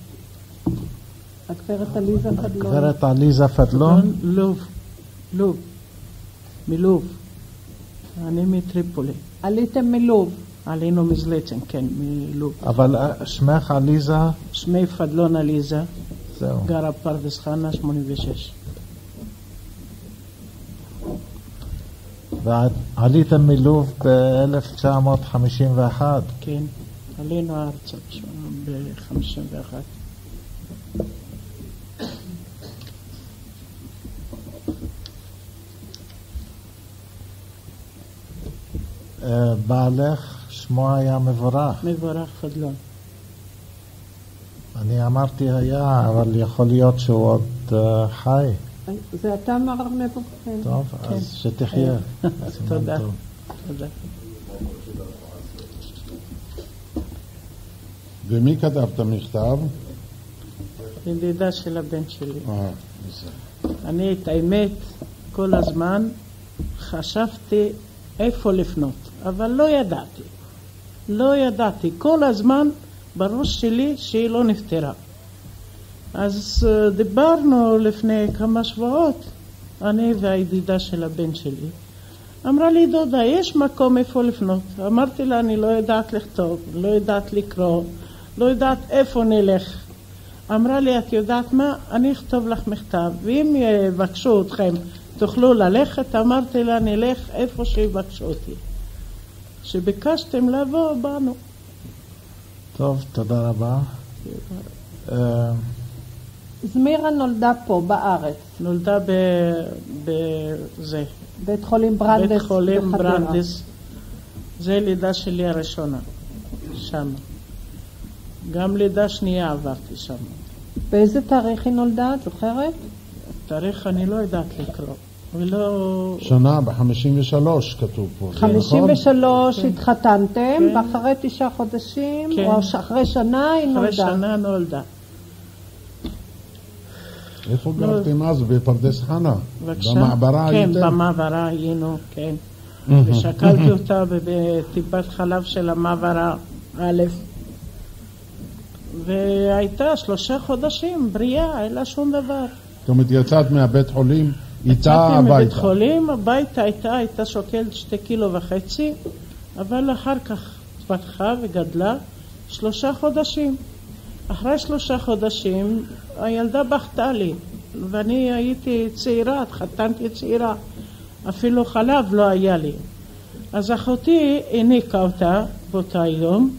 הגברת עליזה פדלון. הגברת עליזה פדלון. לוב, לוב, מלוב. אני מטריפולי. עליתם מלוב. עלינו מזלצן, כן, מלוב. אבל שמך עליזה? שמי פדלון עליזה. זהו. גרה פרדס חנה שמונים ושש. ועליתם מלוב ב-אלף תשע מאות חמישים ואחת. כן, עלינו ארצה ב-חמישים ואחת. בעלך שמו היה מבורך. מבורך פדלון. אני אמרתי היה, אבל יכול להיות שהוא עוד uh, חי. זה אתה מר מבורך. טוב, כן. אז שתחיה. תודה. תודה. ומי כתב את המכתב? ידידה של הבן שלי. אה, בסדר. אני את האמת כל הזמן חשבתי איפה לפנות, אבל לא ידעתי. לא ידעתי. כל הזמן בראש שלי שהיא לא נפטרה. אז דיברנו לפני כמה שבועות, אני והידידה של הבן שלי. אמרה לי, דודה, יש מקום איפה לפנות. אמרתי לה, אני לא יודעת לכתוב, לא יודעת לקרוא, לא יודעת איפה נלך. אמרה לי, את יודעת מה? אני אכתוב לך מכתב, ואם יבקשו אתכם, תוכלו ללכת. אמרתי לה, נלך איפה שיבקשו אותי. שביקשתם לבוא, באנו. טוב, תודה רבה. זמירה נולדה פה, בארץ. נולדה בזה. בית חולים ברנדס. בית חולים בחדרה. ברנדס. זה לידה שלי הראשונה, שם. גם לידה שנייה עברתי שם. באיזה תאריך היא נולדה, את זוכרת? תאריך אני לא יודעת לקרוא. ולא... שנה ב-חמישים ושלוש כתוב פה. זה חמישים ושלוש כן. התחתנתם, כן. ואחרי תשעה חודשים, כן. או אחרי שנה היא נולדה. אחרי שנה נולדה. איפה גרתם אז? בפרדס חנה? בבקשה. במעברה כן, הייתם? במעברה היינו, כן. ושקלתי אותה בטיפת חלב של המעברה א', והייתה שלושה חודשים בריאה, אין לה שום דבר. זאת אומרת, יצאת מהבית חולים איתה יצאתי הביתה. מבית חולים, הביתה הייתה, הייתה שוקלת שתי קילו וחצי, אבל אחר כך התפתחה וגדלה שלושה חודשים. אחרי שלושה חודשים הילדה בכתה לי, ואני הייתי צעירה, התחתנתי צעירה, אפילו חלב לא היה לי. אז אחותי הניקה אותה באותה יום,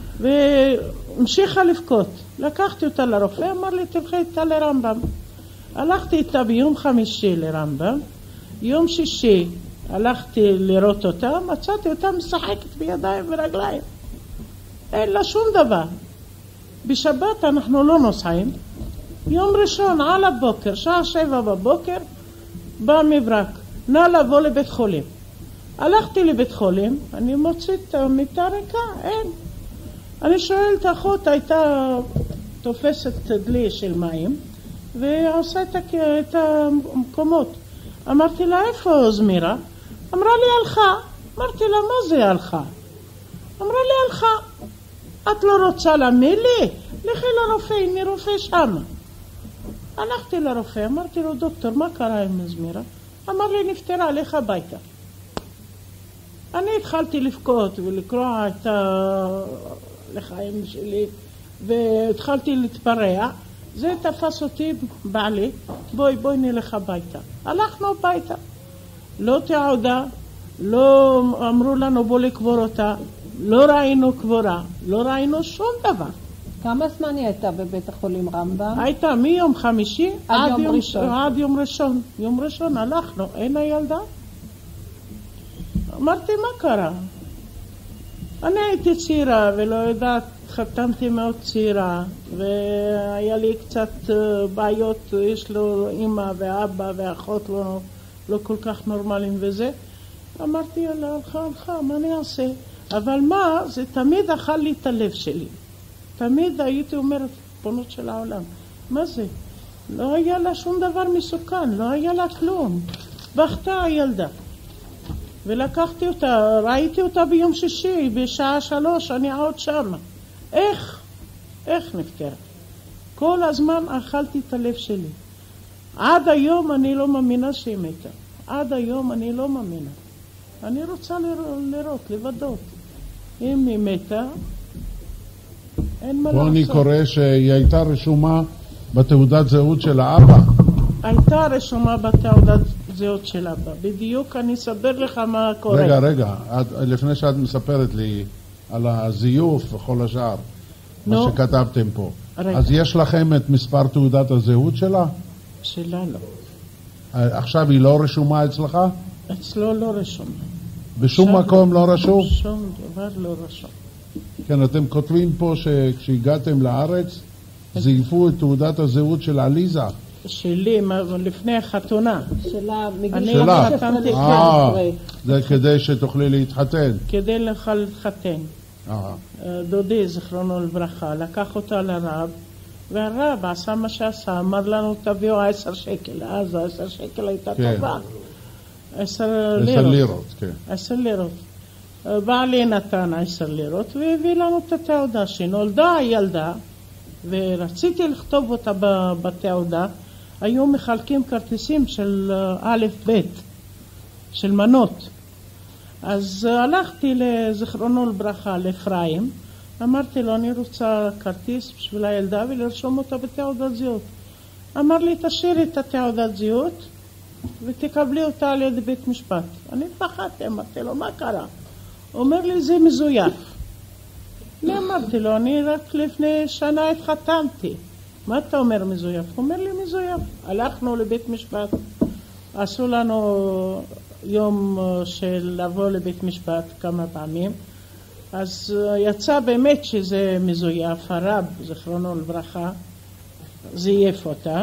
והמשיכה לבכות. לקחתי אותה לרופא, אמר לי, תלכי איתה לרמב"ם. הלכתי איתה ביום חמישי לרמב"ם, יום שישי הלכתי לראות אותה, מצאתי אותה משחקת בידיים ורגליים. אין לה שום דבר. בשבת אנחנו לא נוסעים. יום ראשון על הבוקר, שעה שבע בבוקר, בא מברק, נא לבוא לבית חולים. הלכתי לבית חולים, אני מוצאת מיטה ריקה, אין. אני שואלת, אחות הייתה תופסת דלי של מים, ועושה את המקומות. אמרתי לה, איפה זמירה? אמרה לי, הלכה. אמרתי לה, מה זה הלכה? אמרה לי, הלכה. את לא רוצה להאמין לי? לכי לרופא, הנה רופא שם. הלכתי לרופא, אמרתי לו, דוקטור, מה קרה עם זמירה? אמר לי, נפטרה, לך הביתה. אני התחלתי לבכות ולקרוע את הלחיים שלי, והתחלתי להתפרע. זה תפס אותי בעלי, בואי בואי נלך הביתה. הלכנו הביתה. לא תעודה, לא אמרו לנו בוא לקבור אותה, לא ראינו קבורה, לא ראינו שום דבר. כמה זמן היא הייתה בבית החולים רמב"ם? הייתה מיום חמישי עד יום יום ראשון. עד יום ראשון. יום ראשון הלכנו, אין הילדה. אמרתי, מה קרה? אני הייתי צעירה ולא יודעת התחתנתי מאוד צעירה, והיה לי קצת בעיות, יש לו אמא ואבא ואחות לא, לא כל כך נורמליים וזה. אמרתי, יאללה, הלכה, הלכה, מה אני אעשה? אבל מה, זה תמיד אכל לי את הלב שלי. תמיד הייתי אומרת, פונות של העולם. מה זה? לא היה לה שום דבר מסוכן, לא היה לה כלום. בכתה הילדה. ולקחתי אותה, ראיתי אותה ביום שישי, בשעה שלוש, אני עוד שם. איך? איך נפטרה? כל הזמן אכלתי את הלב שלי. עד היום אני לא מאמינה שהיא מתה. עד היום אני לא מאמינה. אני רוצה לראות, לראות לבדות. אם היא מתה, אין מה לעשות. פה אני קורא שהיא הייתה רשומה בתעודת זהות של האבא. הייתה רשומה בתעודת זהות של אבא. בדיוק אני אספר לך מה קורה. רגע, רגע, את, לפני שאת מספרת לי על הזיוף וכל השאר, נו. מה שכתבתם פה. רגע. אז יש לכם את מספר תעודת הזהות שלה? שלה לא. עכשיו היא לא רשומה אצלך? אצלו לא רשום. בשום מקום לא רשום? שום דבר לא רשום. כן, אתם כותבים פה שכשהגעתם לארץ, זייפו את תעודת הזהות של עליזה. שלי, לפני החתונה. שלה, מגיל אני שלה. חתנתי אה, זה כדי שתוכלי להתחתן. כדי לך להתחתן. אה. דודי, זכרונו לברכה, לקח אותה לרב, והרב עשה מה שעשה, אמר לנו תביאו עשר שקל. אז עשר שקל הייתה כן. טובה. עשר עשר לירות. לירות, כן. עשר לירות. בעלי נתן עשר לירות והביא לנו את התעודה שנולדה הילדה, ורציתי לכתוב אותה בתעודה. היו מחלקים כרטיסים של א' ב' של מנות. אז הלכתי לזכרונו לברכה לאפרים, אמרתי לו אני רוצה כרטיס בשביל הילדה ולרשום אותה בתעודת זהות. אמר לי תשאירי את התעודת זהות ותקבלי אותה על ידי בית משפט. אני פחדתי, אמרתי לו מה קרה? הוא אומר לי זה מזויף. אני אמרתי לו אני רק לפני שנה התחתנתי. מה אתה אומר מזויף? הוא אומר לי מזויף. הלכנו לבית משפט, עשו לנו יום של לבוא לבית משפט כמה פעמים, אז יצא באמת שזה מזויף. הרב זכרונו לברכה זייף אותה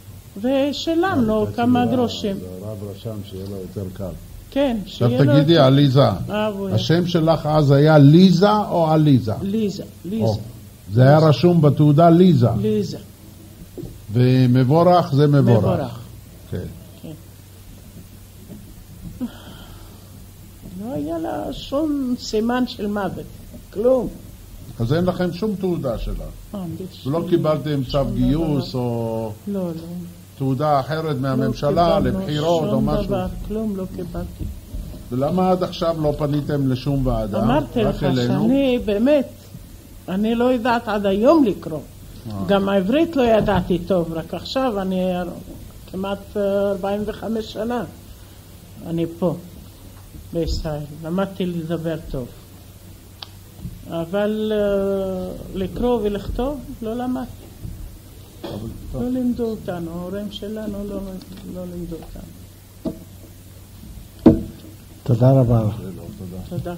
ושילמנו כמה גרושים. הרב רשם שיהיה לו יותר קל. כן, עכשיו שיהיה לו תגידי יותר- עליזה, אה, הוא- השם שלך אז היה ליזה או עליזה? ליזה, ליזה, או, זה היה רשום בתעודה ליזה, ליזה, ומבורך זה מבורך. מבורך. כן. לא היה לה שום סימן של מוות, כלום. אז אין לכם שום תעודה שלה. אה, יש- ולא קיבלתם צו שום גיוס דבר. או לא, לא. תעודה אחרת לא מהממשלה קיבלנו לבחירות או שום משהו. דבר, כלום לא קיבלתי. ולמה עד עכשיו לא פניתם לשום ועדה? אמרתי רק לך אלינו? שאני באמת, אני לא יודעת עד היום לקרוא. גם העברית לא ידעתי טוב, רק עכשיו אני כמעט ארבעים וחמש שנה אני פה בישראל, למדתי לדבר טוב. אבל uh, לקרוא ולכתוב לא למדתי. לא לימדו אותנו, ההורים שלנו לא, לא לימדו אותנו. תודה רבה. תודה.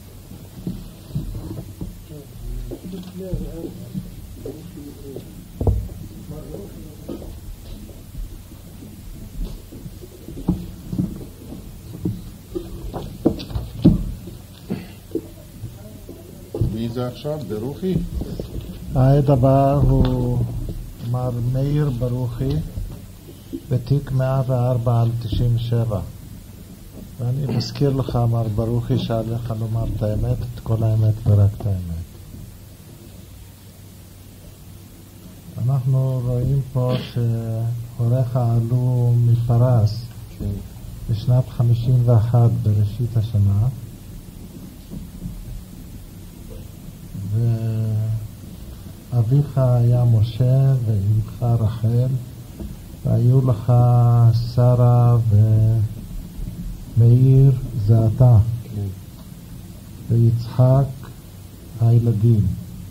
מי זה עכשיו? ברוכי? העד הבא הוא מר מאיר ברוכי, בתיק מאה וארבע על תשעים ושבע. ואני מזכיר לך, מר ברוכי, שעליך לומר את האמת, את כל האמת ורק את האמת. אנחנו רואים פה שהוריך עלו מפרס בשנת חמישים ואחת בראשית השנה, ואביך היה משה ואמך רחל, והיו לך שרה ומאיר זה אתה, ויצחק הילדים.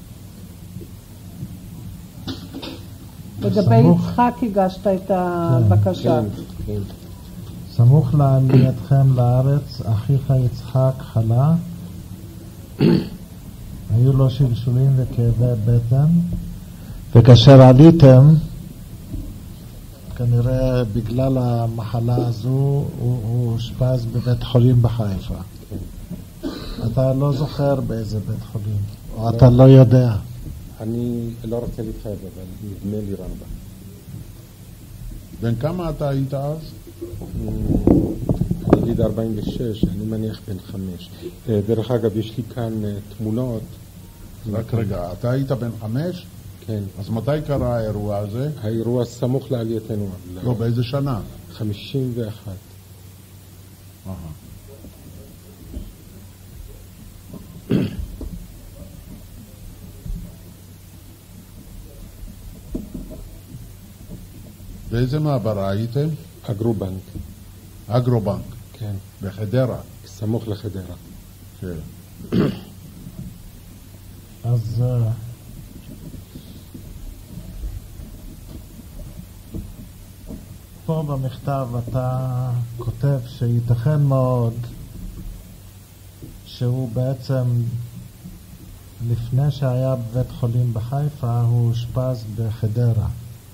לגבי סמוך- יצחק הגשת את הבקשה. סמוך לעלייתכם לארץ, אחיך יצחק חלה, היו שהיו לו שלשולים וכאבי בטן, וכאשר עליתם, כנראה בגלל המחלה הזו, הוא, הוא אושפז בבית חולים בחיפה. אתה לא זוכר באיזה בית חולים, או אתה לא יודע. אני לא רוצה להתחייב, אבל נדמה לי רמב"ם. בן כמה אתה היית אז? אני אגיד ארבעים ושש, אני מניח בן חמש. דרך אגב, יש לי כאן תמונות. רק רגע, אתה היית בן חמש? כן. אז מתי קרה האירוע הזה? האירוע סמוך לעלייתנו. לא, באיזה שנה? חמישים ואחת. אהה. באיזה מעברה הייתם? אגרובנק. אגרובנק? כן. בחדרה? סמוך לחדרה. כן. אז פה במכתב אתה כותב שייתכן מאוד שהוא בעצם לפני שהיה בבית חולים בחיפה הוא אושפז בחדרה.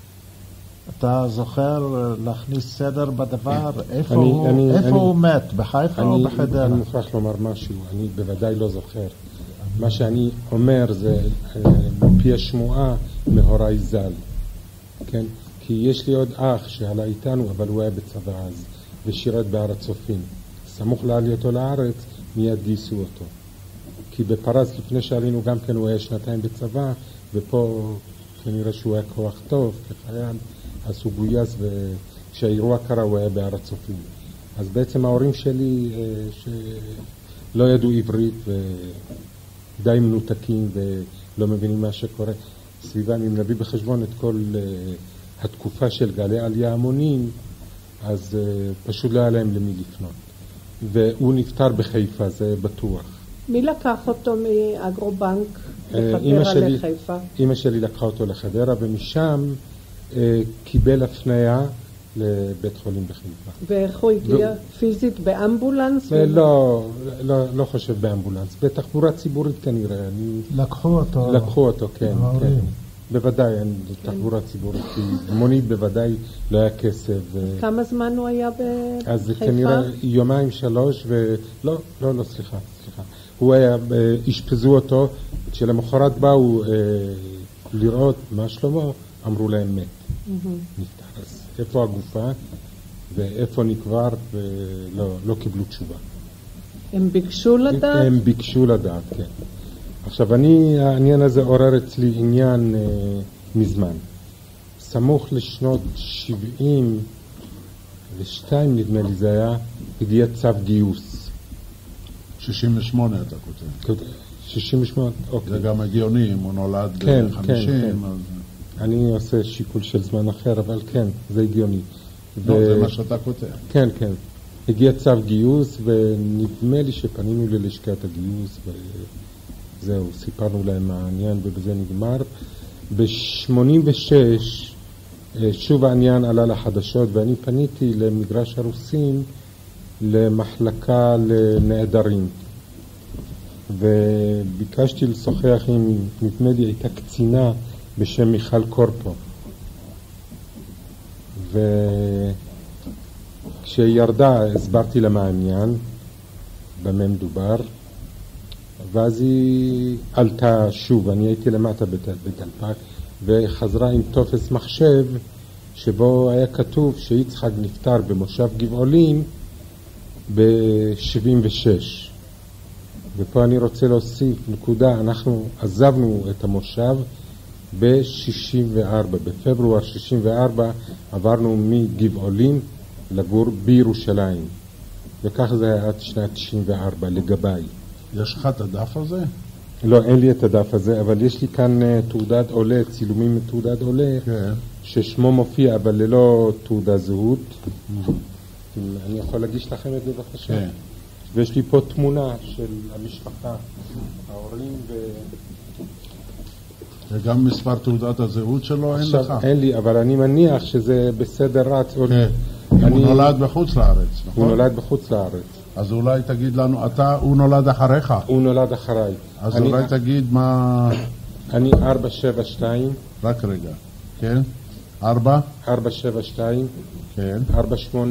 אתה זוכר להכניס סדר בדבר? איפה, אני, הוא, אני, איפה אני, הוא מת? בחיפה אני, או בחדרה? אני מוכרח לומר משהו, אני בוודאי לא זוכר. מה שאני אומר זה מפי השמועה מהוריי ז"ל. כן? כי יש לי עוד אח שעלה איתנו, אבל הוא היה בצבא אז, ושירת בהר הצופים. סמוך לעלייתו לארץ, מיד גייסו אותו. כי בפרס לפני שעלינו גם כן הוא היה שנתיים בצבא, ופה כנראה שהוא היה כוח טוב כחייל, אז הוא גויס, וכשהאירוע קרה הוא היה בהר הצופים. אז בעצם ההורים שלי שלא ידעו עברית ודי מנותקים ולא מבינים מה שקורה סביבם, אם נביא בחשבון את כל התקופה של גלי עלייה המונים, אז פשוט לא היה להם למי לפנות. והוא נפטר בחיפה, זה בטוח. מי לקח אותו מאגרובנק לחדרה לחיפה? אמא שלי לקחה אותו לחדרה, ומשם אה, קיבל הפניה לבית חולים בחיפה. ואיך הוא הגיע? פיזית באמבולנס? לא, לא, לא חושב באמבולנס, בתחבורה ציבורית כנראה. אני... לקחו אותו. לקחו אותו, כן. ההורים. כן. בוודאי, אין תחבורה ציבורית, כי מונית בוודאי לא היה כסף. כמה זמן הוא היה בחיפה? אז כנראה יומיים שלוש, ולא, לא, לא, סליחה, סליחה. הוא היה, השפזו אותו, כשלמחרת באו אה, לראות מה שלמה, אמרו להם מת. נפטר. אז איפה הגופה ואיפה נקבר, ולא לא קיבלו תשובה. הם ביקשו לדעת? הם ביקשו לדעת, כן. עכשיו, אני, העניין הזה עורר אצלי עניין אה, מזמן. סמוך לשנות שבעים ושתיים, נדמה לי זה היה, הגיע צו גיוס. שישים ושמונה אתה כותב. שישים ושמונה, אוקיי. זה גם הגיוני, אם הוא נולד כן, ב-חמישים. כן, כן. אז... אני עושה שיקול של זמן אחר, אבל כן, זה הגיוני. לא, ו... זה מה שאתה כותב. כן, כן. הגיע צו גיוס, ונדמה לי שפנינו ללשכת הגיוס, וזהו, סיפרנו להם העניין, ובזה נגמר. ב-שמונים ושש, שוב העניין עלה לחדשות, ואני פניתי למגרש הרוסים, למחלקה לנעדרים. וביקשתי לשוחח עם, נדמה לי, הייתה קצינה בשם מיכל קורפו. וכשירדה הסברתי לה מה העניין, במה מדובר, ואז היא עלתה שוב, אני הייתי למטה בדלפק, וחזרה עם טופס מחשב, שבו היה כתוב שיצחק נפטר במושב גבעולים ב-שבעים ושש. ופה אני רוצה להוסיף נקודה, אנחנו עזבנו את המושב ב-שישים וארבע, בפברואר שישים וארבע עברנו מגבעולים לגור בירושלים, וכך זה היה עד שנת תשעים וארבע לגביי. יש לך את הדף הזה? לא, אין לי את הדף הזה, אבל יש לי כאן תעודת עולה, צילומים מתעודת עולה, כן. ששמו מופיע, אבל ללא תעודה זהות. Mm-hmm. אני יכול להגיש לכם את זה בבקשה? כן. ויש לי פה תמונה של המשפחה, ההורים ו... וגם מספר תעודת הזהות שלו אין לך? עכשיו אין לי, אבל אני מניח שזה בסדר רץ. כן, הוא נולד בחוץ לארץ, נכון? הוא נולד בחוץ לארץ. אז אולי תגיד לנו, אתה, הוא נולד אחריך. הוא נולד אחריי. אז אני, אולי תגיד מה... אני ארבע שבע שתיים. רק רגע. כן? ארבע? ארבע שבע שתיים. כן. ארבע שמונה.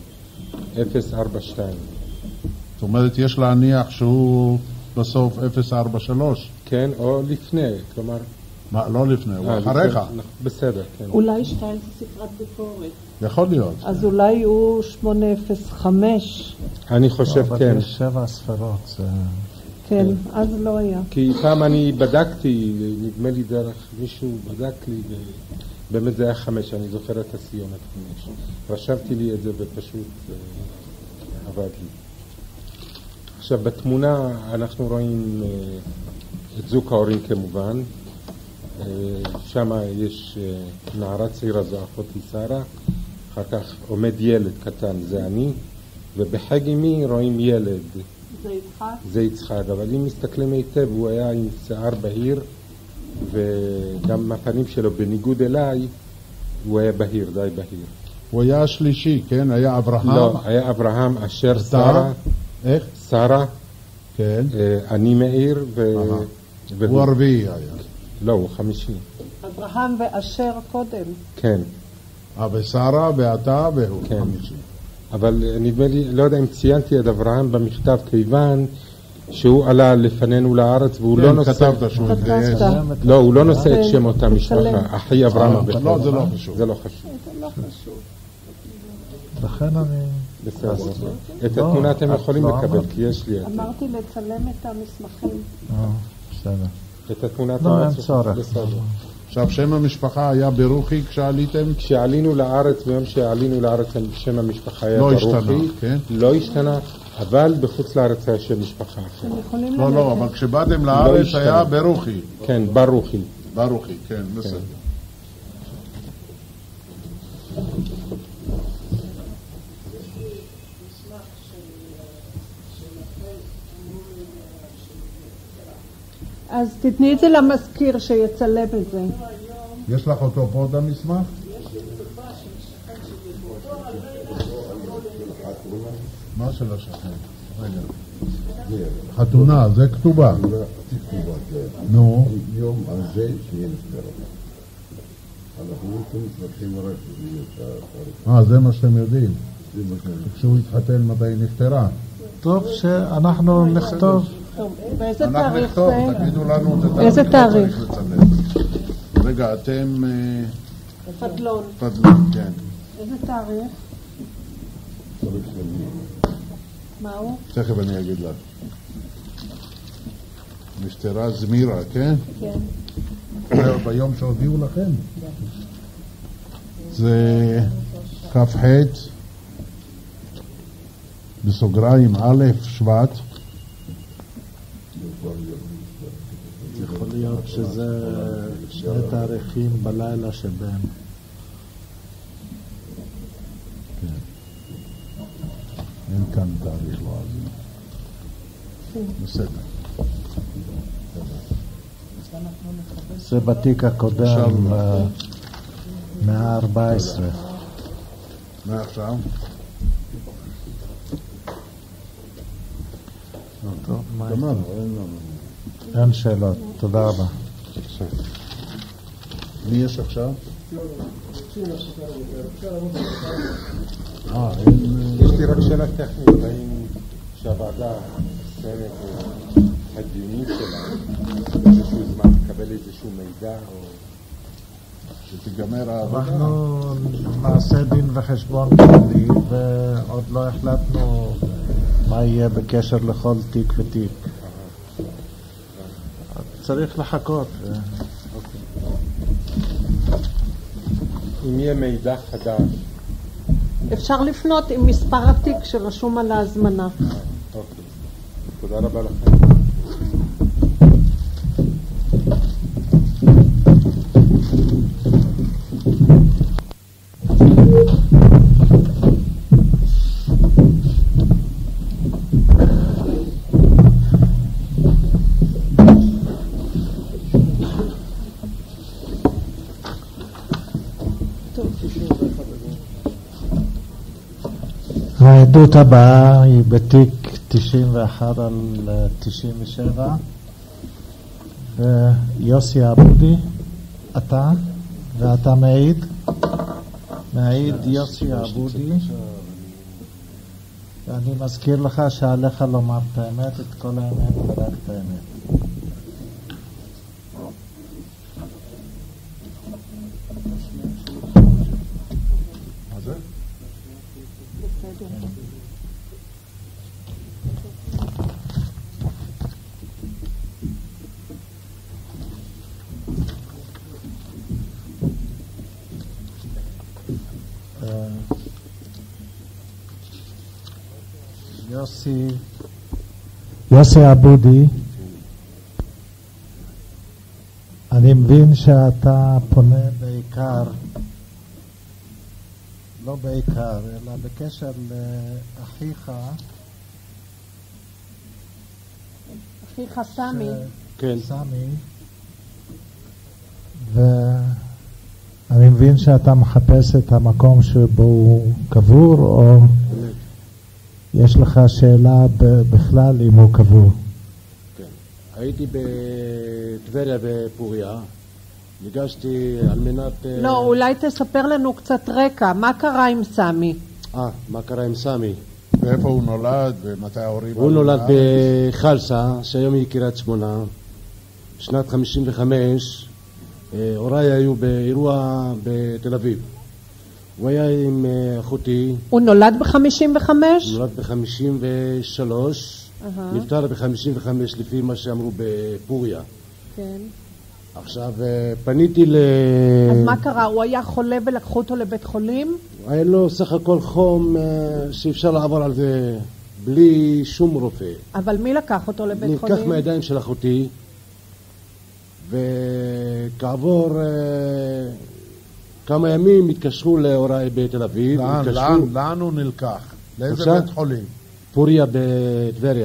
אפס ארבע שתיים. זאת אומרת, יש להניח שהוא בסוף אפס ארבע שלוש. כן, או לפני, כלומר... מה, לא לפני, הוא אחריך. בסדר, כן. אולי שתיים זה ספרת ביקורת. יכול להיות. אז אולי הוא שמונה אפס חמש. אני חושב לא, כן. יש שבע ספרות. זה... כן, אז לא היה. כי פעם אני בדקתי, נדמה לי דרך מישהו בדק לי, ובאמת זה היה חמש, אני זוכר את הסיומת חמש. רשמתי לי את זה ופשוט עבד לי. עכשיו בתמונה אנחנו רואים את זוג ההורים כמובן. שם יש נערה צעירה, זו אחותי שרה, אחר כך עומד ילד קטן, זה אני, ובחג אמי רואים ילד. זה יצחק? זה יצחק, אבל אם מסתכלים היטב, הוא היה עם שיער בהיר, וגם הפנים שלו, בניגוד אליי, הוא היה בהיר, די בהיר. הוא היה השלישי, כן? היה אברהם? לא, היה אברהם, אשר, שרה. איך? שרה. כן. אני מאיר, ו... הוא הרביעי היה. לא, הוא חמישי. אברהם ואשר קודם. כן. ושרה ואתה והוא כן. חמישי. אבל נדמה לי, לא יודע אם ציינתי את אברהם במכתב, כיוון שהוא עלה לפנינו לארץ והוא כן, לא נושא... כתבת שהוא התגייס. לא, הוא לא נושא את שם אותה משפחה. אחי אברהם הבכור. לא, זה לא חשוב. זה לא חשוב. זה לא חשוב. לכן אני... בסדר. את התמונה אתם יכולים לקבל, כי יש לי את... אמרתי לצלם את המסמכים. בסדר. את התמונה אתם... לא, אין צורך. בסדר. עכשיו, שם המשפחה היה ברוכי כשעליתם? כשעלינו לארץ, ביום שעלינו לארץ, שם המשפחה היה ברוכי. לא השתנה, כן? לא השתנה, אבל בחוץ לארץ היה שם משפחה אחר. לא, לא, אבל כשבאתם לארץ היה ברוכי. כן, ברוכי. ברוכי, כן, בסדר. אז תתני את זה למזכיר שיצלם את זה. יש לך אותו פה את המסמך? מה של השכן? רגע. חתונה, זה כתובה. נו. יום הזה שיהיה נפטרה. אנחנו צריכים רק אה, זה מה שאתם יודעים. כשהוא התחתן מתי נפטרה. טוב שאנחנו נכתוב. באיזה אנחנו תאריך נכתוב, זה? תגידו לנו את התאריך. איזה תאריך? רגע, אתם... פדלון. פדלון, כן. איזה תאריך? מה הוא? תכף אני אגיד לך. נפטרה זמירה, כן? כן. ביום שהודיעו לכם. זה כ"ח בסוגריים א' שבט. יכול להיות שזה שני תאריכים בלילה שבין. כן. אין כאן תאריך לא אז. בסדר. זה בתיק הקודם, מאה ארבע עשרה. מה עכשיו? טוב, מה? גמרנו, אין לנו. אין שאלות, תודה רבה. מי יש עכשיו? אה, אין... יש לי רק שאלה טכנית, האם שהוועדה מסיימת הדיונים שלה באיזשהו זמן תקבל איזשהו מידע או... שתיגמר העבודה? אנחנו נעשה דין וחשבון כללי ועוד לא החלטנו מה יהיה בקשר לכל תיק ותיק. צריך לחכות. אם יהיה מידע חדש. אפשר לפנות עם מספר התיק שרשום על ההזמנה. אוקיי. תודה רבה לכם. העדות הבאה היא בתיק תשעים ואחת על תשעים ושבע. ויוסי עבודי, אתה, ואתה מעיד. מעיד יוסי עבודי. ואני מזכיר לך שעליך לומר את האמת, את כל האמת ורק את האמת. מה זה? יוסי, יוסי עבודי, אני מבין שאתה פונה בעיקר, לא בעיקר, אלא בקשר לאחיך, אחיך סמי. כן. סמי, ואני מבין שאתה מחפש את המקום שבו הוא קבור, או יש לך שאלה בכלל אם הוא קבור? כן. הייתי בטבריה בפוריה, ניגשתי על מנת... לא, אולי תספר לנו קצת רקע, מה קרה עם סמי? אה, מה קרה עם סמי? ואיפה הוא נולד ומתי ההורים... הוא נולד בחלסה, שהיום היא קריית שמונה, שנת חמישים וחמש. הוריי היו באירוע בתל אביב. הוא היה עם אחותי. הוא נולד ב-חמישים וחמש? הוא נולד ב-חמישים ושלוש, uh-huh. נפטר ב-חמישים וחמש לפי מה שאמרו בפוריה. כן. עכשיו פניתי ל... אז מה קרה? הוא היה חולה ולקחו אותו לבית חולים? היה לו סך הכל חום שאפשר לעבור על זה בלי שום רופא. אבל מי לקח אותו לבית נלקח חולים? נלקח מהידיים של אחותי, וכעבור כמה ימים התקשרו להוריי בתל אביב. לאן, התקשרו... לאן, לאן הוא נלקח? לאיזה בית חולים? פוריה בטבריה.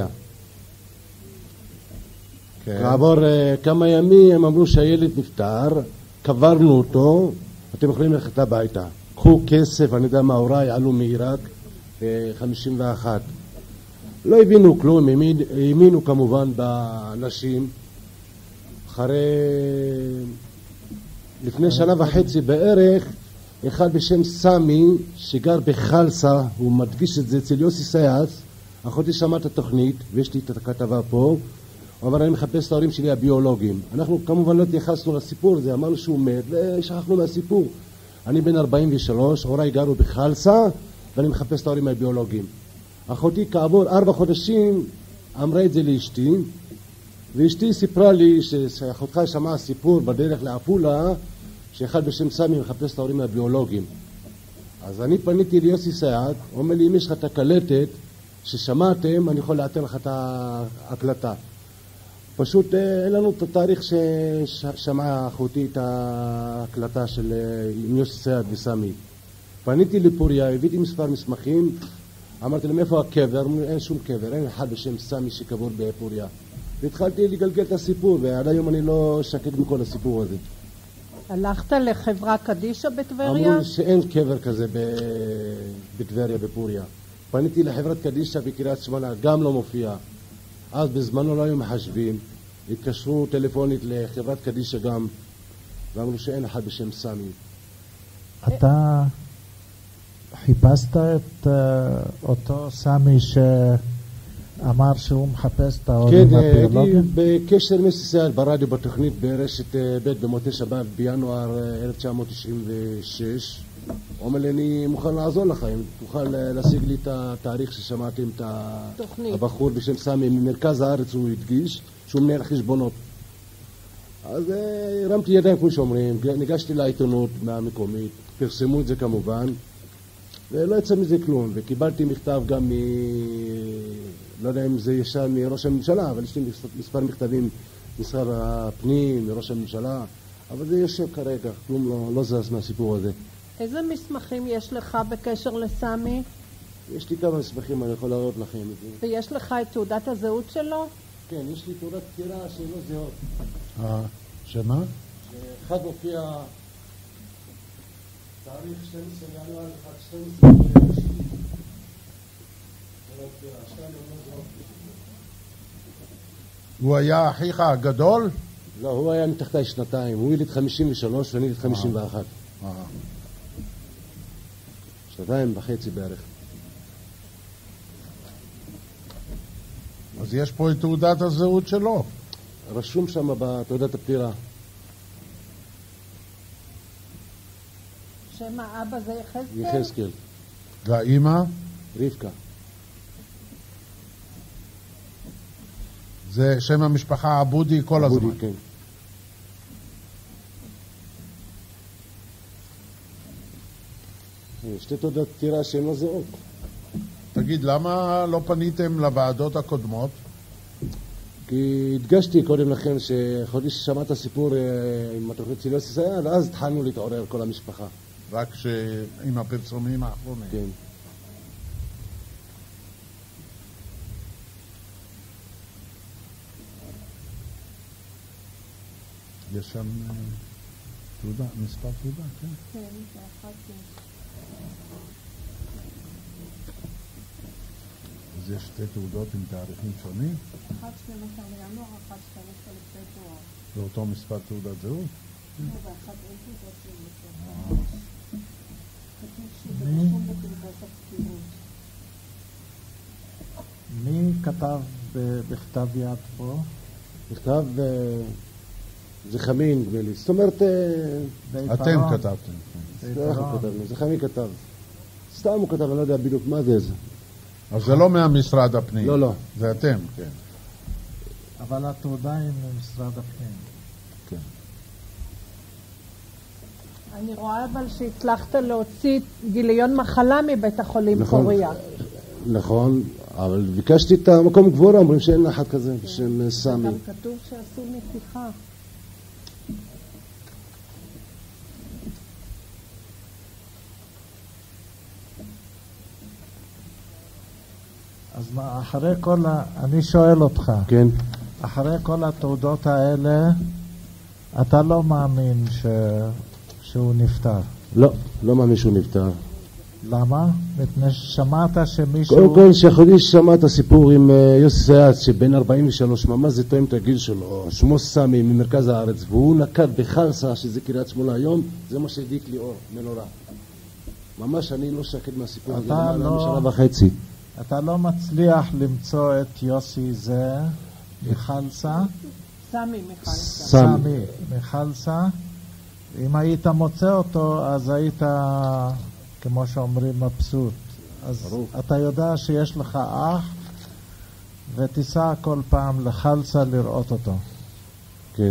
כן. כעבור uh, כמה ימים הם אמרו שהילד נפטר, קברנו אותו, אתם יכולים ללכת הביתה. קחו כסף, אני יודע מה, הוריי עלו מעיראק ב-חמישים ואחת. לא הבינו כלום, האמינו כמובן באנשים. אחרי... לפני שנה וחצי בערך, אחד בשם סמי, שגר בחלסה, הוא מדגיש את זה אצל יוסי סייס, אחותי שמעה את התוכנית, ויש לי את הכתבה פה, הוא אמר, אני מחפש את ההורים שלי הביולוגיים. אנחנו כמובן לא התייחסנו לסיפור הזה, אמרנו שהוא מת, ושכחנו מהסיפור. אני בן ארבעים ושלוש, הוריי גרו בחלסה, ואני מחפש את ההורים הביולוגיים. אחותי כעבור ארבע חודשים, אמרה את זה לאשתי, ואשתי סיפרה לי שאחותך שמעה סיפור בדרך לעפולה, שאחד בשם סמי מחפש את ההורים הביולוגיים. אז אני פניתי ליוסי סייעת, הוא אומר לי, אם יש לך את הקלטת ששמעתם, אני יכול לאתר לך את ההקלטה. פשוט אין לנו את התאריך ששמעה אחותי את ההקלטה של יוסי סייעת וסמי. פניתי לפוריה, הבאתי מספר מסמכים, אמרתי להם, איפה הקבר? אין שום קבר, אין אחד בשם סמי שקבור בפוריה. והתחלתי לגלגל את הסיפור, ועד היום אני לא שקט מכל הסיפור הזה. הלכת לחברה קדישה בטבריה? אמרו שאין קבר כזה בטבריה, בפוריה. פניתי לחברת קדישה בקריית שמונה, גם לא מופיע. אז בזמנו לא היו מחשבים, התקשרו טלפונית לחברת קדישה גם, ואמרו שאין אחד בשם סמי. אתה חיפשת את אותו סמי ש... אמר שהוא מחפש את ההורים הביולוגיים? כן, הייתי בקשר עם יוסי סייעת ברדיו בתוכנית ברשת ב' במוצאי שבת בינואר אלף תשע מאות תשעים ושש. הוא אומר לי, אני מוכן לעזור לך, אם תוכל להשיג לי את התאריך ששמעתם את הבחור בשם סמי ממרכז הארץ, הוא הדגיש שהוא מנהל חשבונות. אז הרמתי ידיים כמו שאומרים, ניגשתי לעיתונות מהמקומית, פרסמו את זה כמובן, ולא יצא מזה כלום, וקיבלתי מכתב גם מ... לא יודע אם זה ישר מראש הממשלה, אבל יש לי מספר מכתבים משר הפנים, מראש הממשלה, אבל זה יושב כרגע, כלום לא, לא זז מהסיפור הזה. איזה מסמכים יש לך בקשר לסמי? יש לי כמה מסמכים, אני יכול להראות לכם את זה. ויש לך את תעודת הזהות שלו? כן, יש לי תעודת פטירה שלא זהות. אה, שמה? אחד מופיע תאריך שנים עשרה לינואר, אחד שנים עשרה לינואר. הוא היה אחיך הגדול? לא, הוא היה מתחתיי שנתיים. הוא יליד חמישים ושלוש ואני יליד חמישים ואחת. שנתיים וחצי בערך. אז יש פה את תעודת הזהות שלו. רשום שם בתעודת הפטירה. שם האבא זה יחזקאל? יחזקאל. והאימא? רבקה. זה שם המשפחה עבודי כל הזמן. עבודי, כן. שתי תעודות פטירה שהן לא זהות. תגיד, למה לא פניתם לוועדות הקודמות? כי הדגשתי קודם לכן שחודש ששמעת סיפור עם התוכנית של יוסי סייד, אז התחלנו להתעורר כל המשפחה. רק עם הפרסומים האחרונים. כן. יש שם תעודה, מספר תעודה, כן? כן, זה אחת כן. אז יש שתי תעודות עם תאריכים שונים? אחת שנים עשר לינואר, אחת שתיים עשרה לפברואר. זה אותו מספר תעודת זהות? לא, ואחת אין תעודת זהות. כתוב שזה רשום בתעודת הפטירות. מי כתב בכתב יד פה? בכתב... זה חמין, נדמה לי. זאת אומרת... אתם כתבתם. זה חמין כתב. סתם הוא כתב, אני לא יודע בדיוק מה זה. אז זה לא מהמשרד הפנים. לא, לא. זה אתם, כן. אבל התעודה היא ממשרד הפנים. כן. אני רואה אבל שהצלחת להוציא גיליון מחלה מבית החולים פוריה. נכון, אבל ביקשתי את המקום גבורה, אומרים שאין נחת כזה, בשם סמי. גם כתוב שעשו נתיחה. אז מה, אחרי כל ה... אני שואל אותך. כן. אחרי כל התעודות האלה, אתה לא מאמין ש... שהוא נפטר? לא, לא מאמין שהוא נפטר. למה? מפני ששמעת שמישהו... קודם כל, שיחודי ששמע את הסיפור עם יוסי סייד, שבן ארבעים ושלוש, ממש זה תואם את הגיל שלו, שמו סמי ממרכז הארץ, והוא נקד בחלסה, שזה קריית שמונה היום, זה מה שהדיק לי אור, מנורה. ממש אני לא שקט מהסיפור הזה, למעלה לא... משנה וחצי. אתה לא מצליח למצוא את יוסי זה מחלסה? סמי מחלסה. סמי מחלסה. אם היית מוצא אותו, אז היית, כמו שאומרים, מבסוט. אז ברור. אתה יודע שיש לך אח, ותיסע כל פעם לחלסה לראות אותו. כן.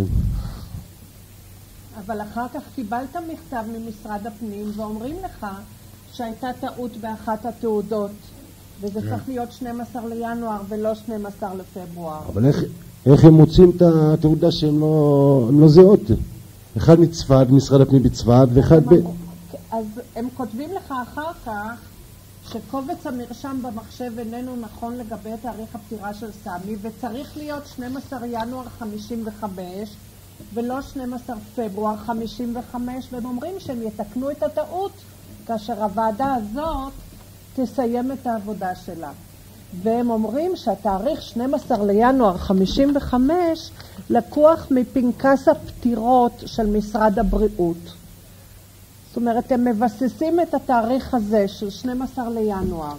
אבל אחר כך קיבלת מכתב ממשרד הפנים, ואומרים לך שהייתה טעות באחת התעודות. וזה צריך להיות שנים עשר לינואר ולא שנים עשר לפברואר. אבל איך, איך הם מוצאים את התעודה שהם לא, לא זהות? אחד מצפת, משרד הפנים בצפת, ואחד ב... אז הם כותבים לך אחר כך שקובץ המרשם במחשב איננו נכון לגבי תאריך הפטירה של סמי, וצריך להיות שנים עשר ינואר חמישים וחמש ולא שנים עשר פברואר חמישים וחמש, והם אומרים שהם יתקנו את הטעות כאשר הוועדה הזאת תסיים את העבודה שלה. והם אומרים שהתאריך שנים עשר לינואר חמישים וחמש לקוח מפנקס הפטירות של משרד הבריאות. זאת אומרת, הם מבססים את התאריך הזה של שנים עשר לינואר.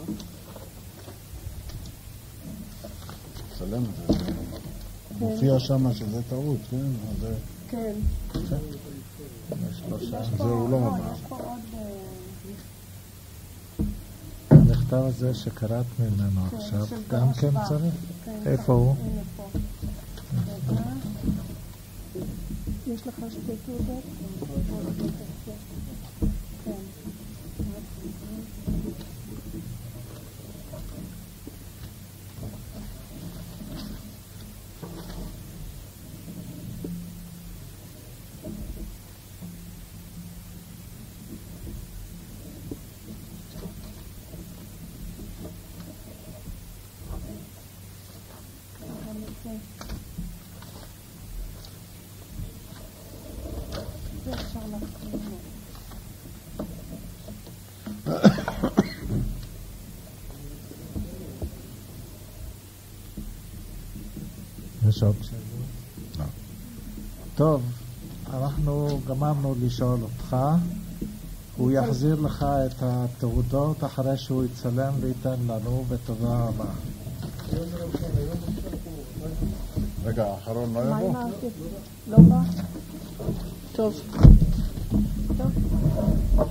צלם את זה. מופיע שם שזה טעות, כן? כן. זהו לא ממש. המכתב הזה שקראת ממנו עכשיו, גם כן צריך? איפה הוא? יש לך שתי תעודות? כן. שאלות? לא. טוב, אנחנו גמרנו לשאול אותך. הוא יחזיר לך את התעודות אחרי שהוא יצלם וייתן לנו, ותודה רבה. רגע, האחרון לא יבוא? לא בא? טוב. טוב.